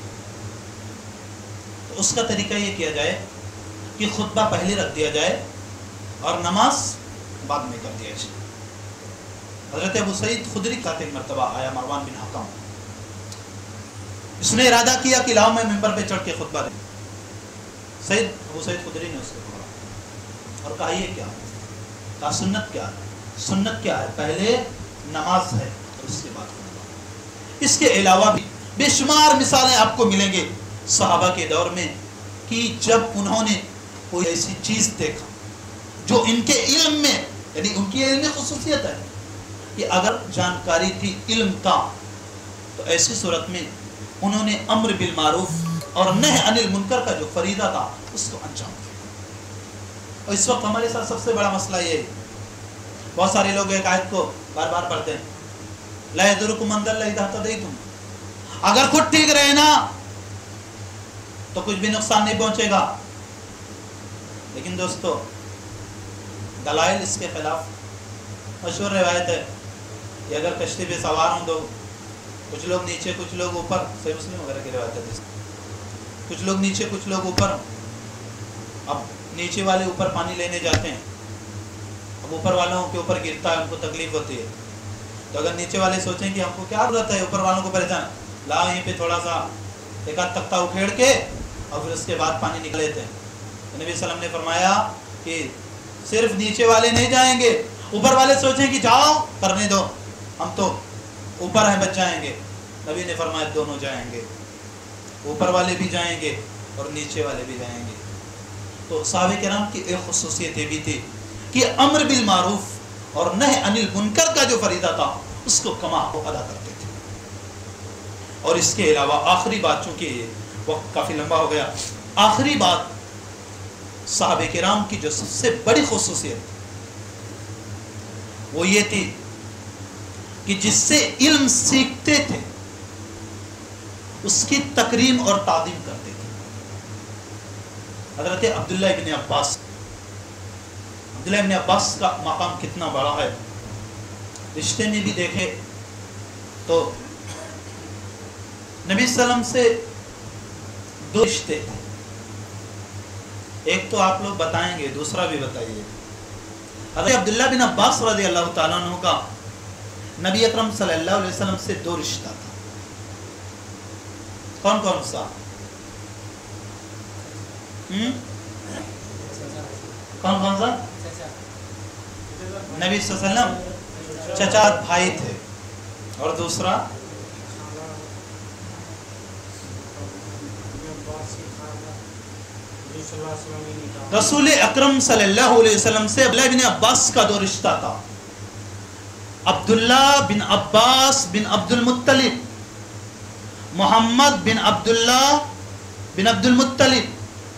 تو اس کا طریقہ یہ کیا جائے کہ خطبہ پہلے رکھ دیا جائے اور نماز بعد میں کر دیا جائے. حضرت ابو سعید خدری کا ایک مرتبہ آیا مروان بن حکم, اس نے ارادہ کیا کہ لاؤ میں ممبر پہ چڑھ کے خطبہ دیں. سعید ابو سعید خدری نے اس کو پکڑا اور کہا یہ کیا, کہا سنت کیا ہے, سنت کیا ہے, پہلے نماز ہے اور اس کے بعد خطبہ. اس کے علاوہ بھی بے شمار مثالیں آپ کو ملیں گے صحابہ کے دور میں کہ جب انہوں نے کوئی ایسی چیز دیکھا جو ان کے علم میں, یعنی ان کی علمی خصوصیت ہے کہ اگر جانکاری تھی علم کا, تو ایسی صورت میں انہوں نے امر بالمعروف اور نہی عن المنکر کا جو فریضہ تھا اس کو انجام دیا. اور اس وقت ہمارے ساتھ سب سے بڑا مسئلہ یہ ہے, بہت سارے لوگ ایک آیت کو بار بار پڑھتے ہیں, لا یضرکم من ضل اذا اهتدیتم, अगर खुद ठीक रहे ना तो कुछ भी नुकसान नहीं पहुंचेगा। लेकिन दोस्तों दलाइल इसके खिलाफ। मशहूर रिवायत है कि अगर कश्ती पे सवार हों तो कुछ लोग नीचे कुछ लोग ऊपर, सही मुस्लिम वगैरह की रिवायत है, कुछ लोग नीचे कुछ लोग ऊपर। अब नीचे वाले ऊपर पानी लेने जाते हैं, अब ऊपर वालों के ऊपर गिरता है, उनको तकलीफ होती है। तो अगर नीचे वाले सोचें कि हमको क्या जरूरत है ऊपर वालों को परेशान, लाओ यहीं पे थोड़ा सा एक आध तख्ता उखेड़ के और फिर उसके बाद पानी निकल लेते हैं। तो नबी सल्लल्लाहु अलैहि वसल्लम ने फरमाया कि सिर्फ नीचे वाले नहीं जाएंगे, ऊपर वाले सोचें कि जाओ करने दो, हम तो ऊपर हैं बच जाएंगे। नबी ने फरमाया दोनों जाएंगे, ऊपर वाले भी जाएंगे और नीचे वाले भी जाएंगे। तो सहाबे किराम की एक खुसूसियत ये भी थी कि अम्र बिल मारूफ और नह अनिल मुनकर का जो फरीदा था उसको कमा को अदा करते थे। और इसके अलावा आखिरी बात, चूंकि वक्त काफ़ी लंबा हो गया, आखिरी बात सहाबे किराम की जो सबसे बड़ी खुसूसियत वो ये थी कि जिससे इल्म सीखते थे उसकी तकरीम और तादीम करते थे। हज़रत अब्दुल्लाह इब्न अब्बास, अब्दुल्लाह इब्न अब्बास का मकाम कितना बड़ा है। रिश्ते में भी देखे तो नबी सल्लम से दो रिश्ते थे, एक तो आप लोग बताएंगे, दूसरा भी बताइए। हज़रत अब्दुल्लाह बिन अब्बास रज़ियल्लाहु ताला अन्हु का नबी अकरम सल्लल्लाहु अलैहि वसल्लम से दो रिश्ता था। कौन कौन सा? हम्म कौन कौन सा? नबी सल्लल्लाहु अलैहि वसल्लम चचा भाई थे, और दूसरा रसूल अकरम सल्लल्लाहु अलैहि वसल्लम से अब्दुल्लाह बिन अब्बास का दो रिश्ता था। अब्दुल्ला बिन अब्बास बिन अब्दुल मुत्तलिब, मोहम्मद बिन अब्दुल्ला बिन अब्दुल मुत्तलिब,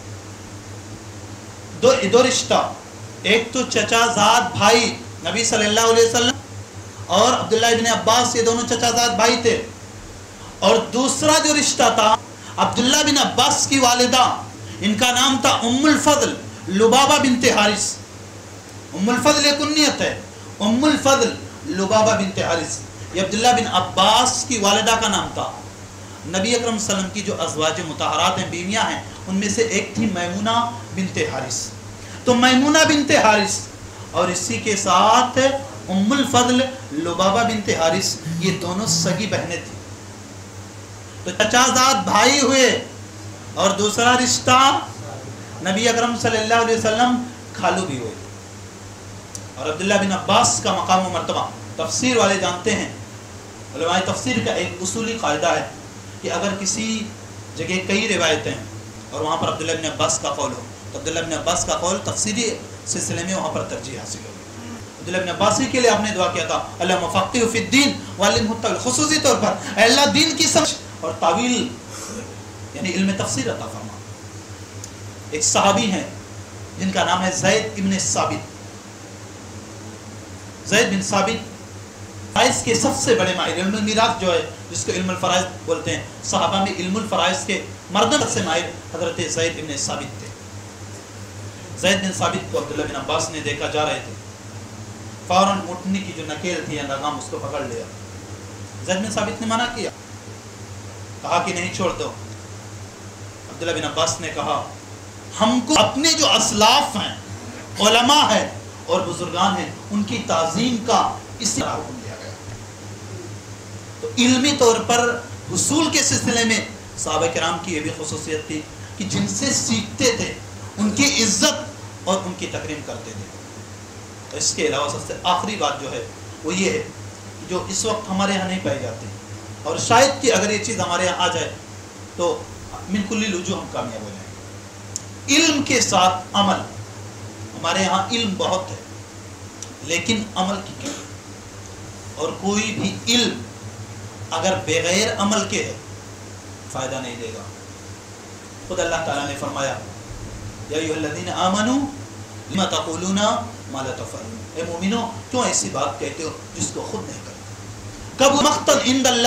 दो दो रिश्ता। एक तो चचाजाद भाई नबी सल्लल्लाहु अलैहि वसल्लम और अब्दुल्ला बिन अब्बास, ये दोनों चचाजाद भाई थे। और दूसरा जो रिश्ता था अब्दुल्ला बिन अब्बास की वालिदा, इनका नाम था उम्मुल फضل लुबाबा बिनते हारिस। उम्मुल फضل एक कुन्नियत है, उम्मुल फضل लुबाबा बिनते हारिस, ये अब्दुल्ला बिन अब्बास की वालिदा का नाम था। नबी अकरम सल्लम की जो अज़वाज मुतहरात हैं, बीवियां हैं, उनमें से एक थी मैमूना बिनते हारिस। तो मैमूना बिनते हारिस और इसी के साथ उम्मुल फضل लुबाबा बिनते हारिस, ये दोनों सगी बहनें थी। तो चचाजाद भाई हुए, और दूसरा रिश्ता नबी अकरम सल्लल्लाहु अलैहि वसल्लम खालू भी हुए। और अब्दुल्ला बिन अब्बास का मकाम व मर्तबा तफसीर वाले जानते हैं। उलमाए तफसीर का एक उसूली कायदा है कि अगर किसी जगह कई रिवायतें हैं और वहाँ पर अब्दुल्ला बिन अब्बास का कौल हो, तो अब्दुल्ला बिन अब्बास का कौल तफसीरी सिलसिले में वहाँ पर तरजीह हासिल होगी। अब्दुल्ला बिन अब्बास के लिए आपने दुआ किया था, अल्लाह मुफ़क्किहु फ़िद्दीन वअल्लिमहु अत-तावील, खुसूसी तौर पर अल्लाह दीन की समझ और तावील यानी इल्म तफसीर अता फरमा। एक सहाबी हैं जिनका नाम है ज़ैद इब्न साबित। ज़ैद बिन साबित फ़राइज़ के सबसे बड़े माहिर, इल्मुल मीरास जो है जिसको इल्मुल फ़राइज़ बोलते हैं, सहाबा में इल्मुल फ़राइज़ के मर्दन से माहिर हज़रत ज़ैद इब्न साबित थे। ज़ैद बिन साबित को अब्दुल्ला बिन अब्बास ने देखा, जा रहे थे, फ़ौरन उठने की जो नकेल थी या लगाम उसको पकड़ लिया। ज़ैद बिन साबित ने मना किया, कहा कि नहीं छोड़ दो। अब्दुल्ला बिन अब्बास ने कहा, हमको अपने जो असलाफ हैं, उलमा है और बुजुर्गान हैं, उनकी ताज़ीम का इसी तरह हुक्म दिया गया। तो इल्मी तौर पर हुसूल के सिलसिले में सहाबा किराम की ये भी खुसूसियत थी कि जिनसे सीखते थे उनकी इज्जत और उनकी तकरीम करते थे। तो इसके अलावा सबसे आखिरी बात जो है वो ये है कि जो इस वक्त हमारे यहाँ नहीं पाई जाती, और शायद कि अगर ये चीज़ हमारे यहाँ आ जाए तो मिन कुल्ली लुजू हम कामयाब हो जाएंगे। इल्म के साथ अमल, हमारे यहाँ इल्म बहुत है लेकिन अमल की क्या, और कोई भी इल्म अगर बगैर अमल के है फ़ायदा नहीं देगा। खुद अल्लाह ताला ने फरमाया, या अय्युहल्लज़ीना आमनू लिमा तक़ूलूना मा ला तफ़अलून, ए मोमिनो क्यों ऐसी बात कहते हो जिसको खुद नहीं करते। कब मक़तल इंदल्लाह,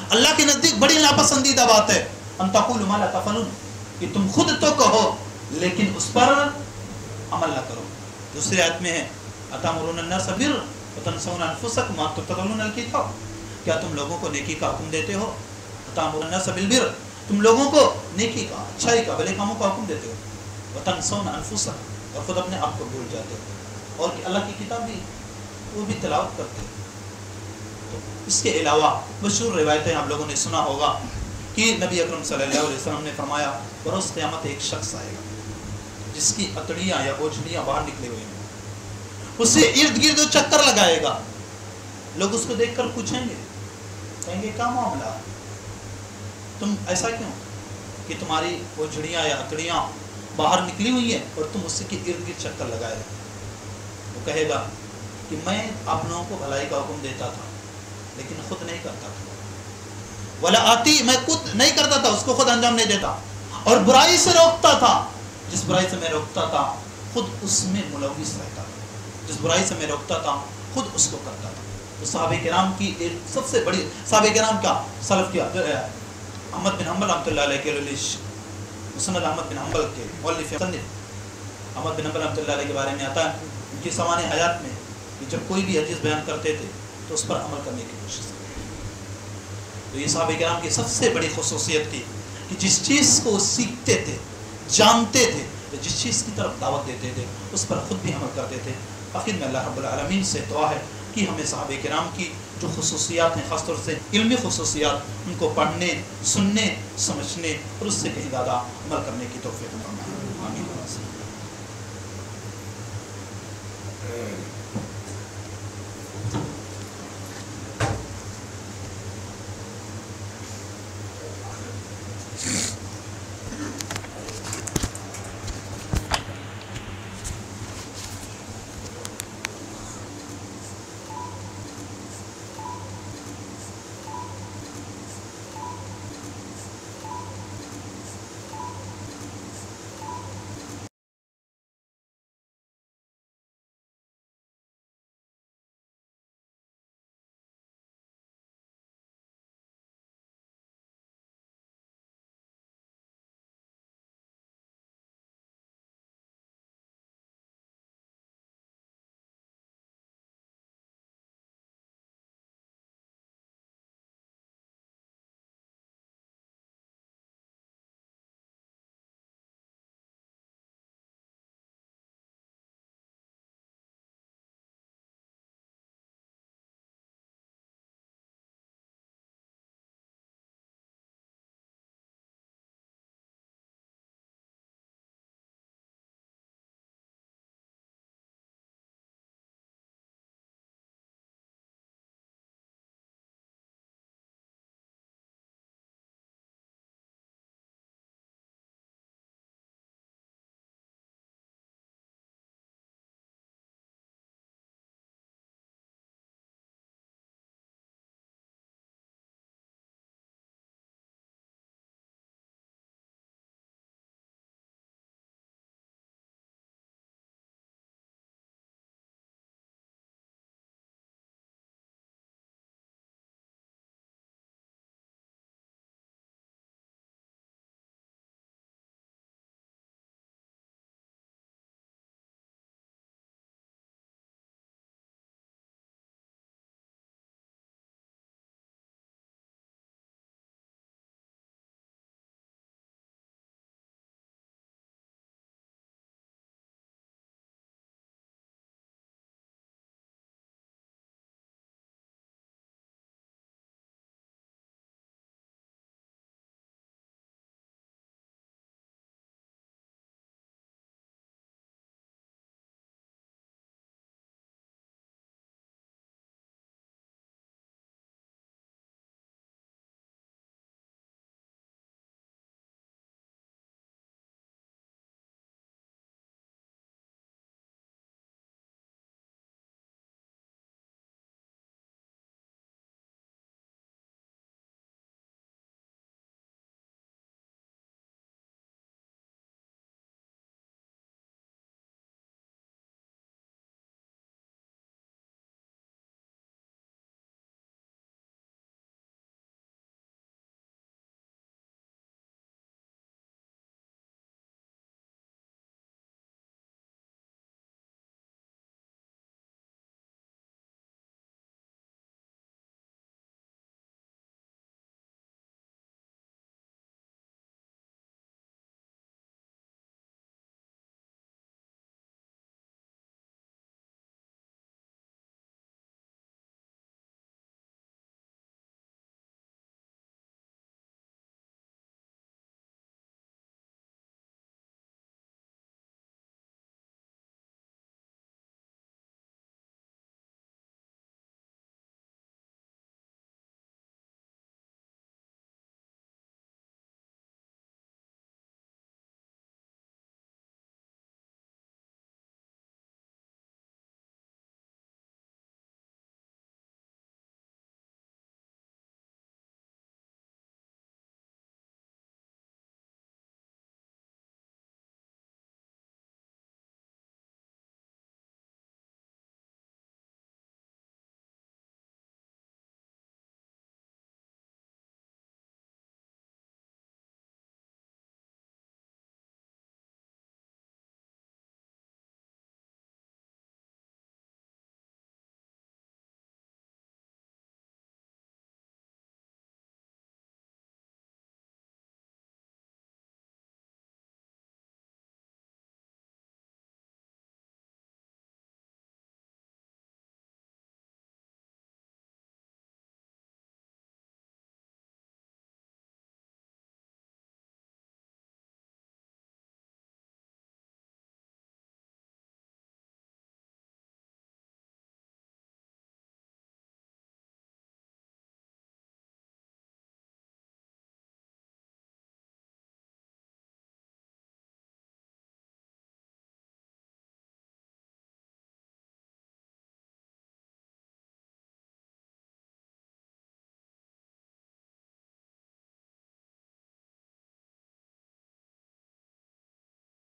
اللہ کے نزدیک بڑی ناپسندیدہ بات ہے ان تقولوا ما لا تفعلون، کہ تم خود تو کہو لیکن اس پر عمل نہ کرو۔ دوسری آیت میں ہے اتامرون الناس بالبر وتنسون انفسکم وانتم تتلون الکتاب، کیا تم لوگوں کو نیکی کا حکم دیتے ہو؟ اتامرون الناس بالبر، تم لوگوں کو نیکی کا، اچھائی کا، بھلے کاموں کا حکم دیتے ہو، وتنسون انفسکم، اور خود اپنے آپ کو بھول جاتے ہو، اور کہ اللہ کی کتاب بھی وہ بھی تلاوت کرتے ہو۔ تو اس کے علاوہ مشہور روایتیں آپ لوگوں نے سنا ہوگا کہ نبی اکرم صلی اللہ علیہ وسلم نے فرمایا بروز قیامت ایک شخص آئے گا جس کی اتڑیاں یا اوجھڑیاں باہر نکلے ہوئے ہیں، اسے ارد گرد چکر لگائے گا، لوگ اس کو دیکھ کر پوچھیں گے، کہیں گے کیا معاملہ، تم ایسا کیوں کہ تمہاری اوجھڑیاں یا اتڑیاں باہر نکلی ہوئی ہیں اور تم اس کے ارد گرد چکر لگائے؟ وہ کہے گا کہ میں آپ لوگوں کو بھلائی کا حکم دیتا تھا لیکن خود نہیں کرتا تھا، ولا آتی، میں خود نہیں کرتا تھا، اس کو خود انجام نہیں دیتا، اور برائی سے روکتا تھا، جس برائی سے میں روکتا تھا خود اس میں ملوث رہتا تھا، جس برائی سے میں روکتا تھا خود اس کو کرتا تھا۔ تو صحابہ کرام کی ایک سب سے بڑی، صحابہ کرام کا سلف کیا، احمد بن حنبل رحمۃ اللہ علیہ کے مسند احمد بن حنبل کے مؤلف مصنف احمد بن حنبل رحمۃ اللہ علیہ کے بارے میں آتا ہے ان کی سوانح حیات میں کہ جب کوئی بھی حدیث بیان کرتے تھے تو اس پر عمل کرنے کی کوشش کرتے تھے۔ تو یہ صحابہ کرام کی سب سے بڑی خصوصیت تھی کہ جس چیز کو سیکھتے تھے، جانتے تھے، تو جس چیز کی طرف دعوت دیتے تھے اس پر خود بھی عمل کرتے تھے۔ آخر میں اللہ رب العالمین سے دعا ہے کہ ہمیں صحابہ کرام کی جو خصوصیات ہیں، خاص طور سے علمی خصوصیات، ان کو پڑھنے، سننے، سمجھنے اور اس سے کہیں زیادہ عمل کرنے کی توفیق فرمائے۔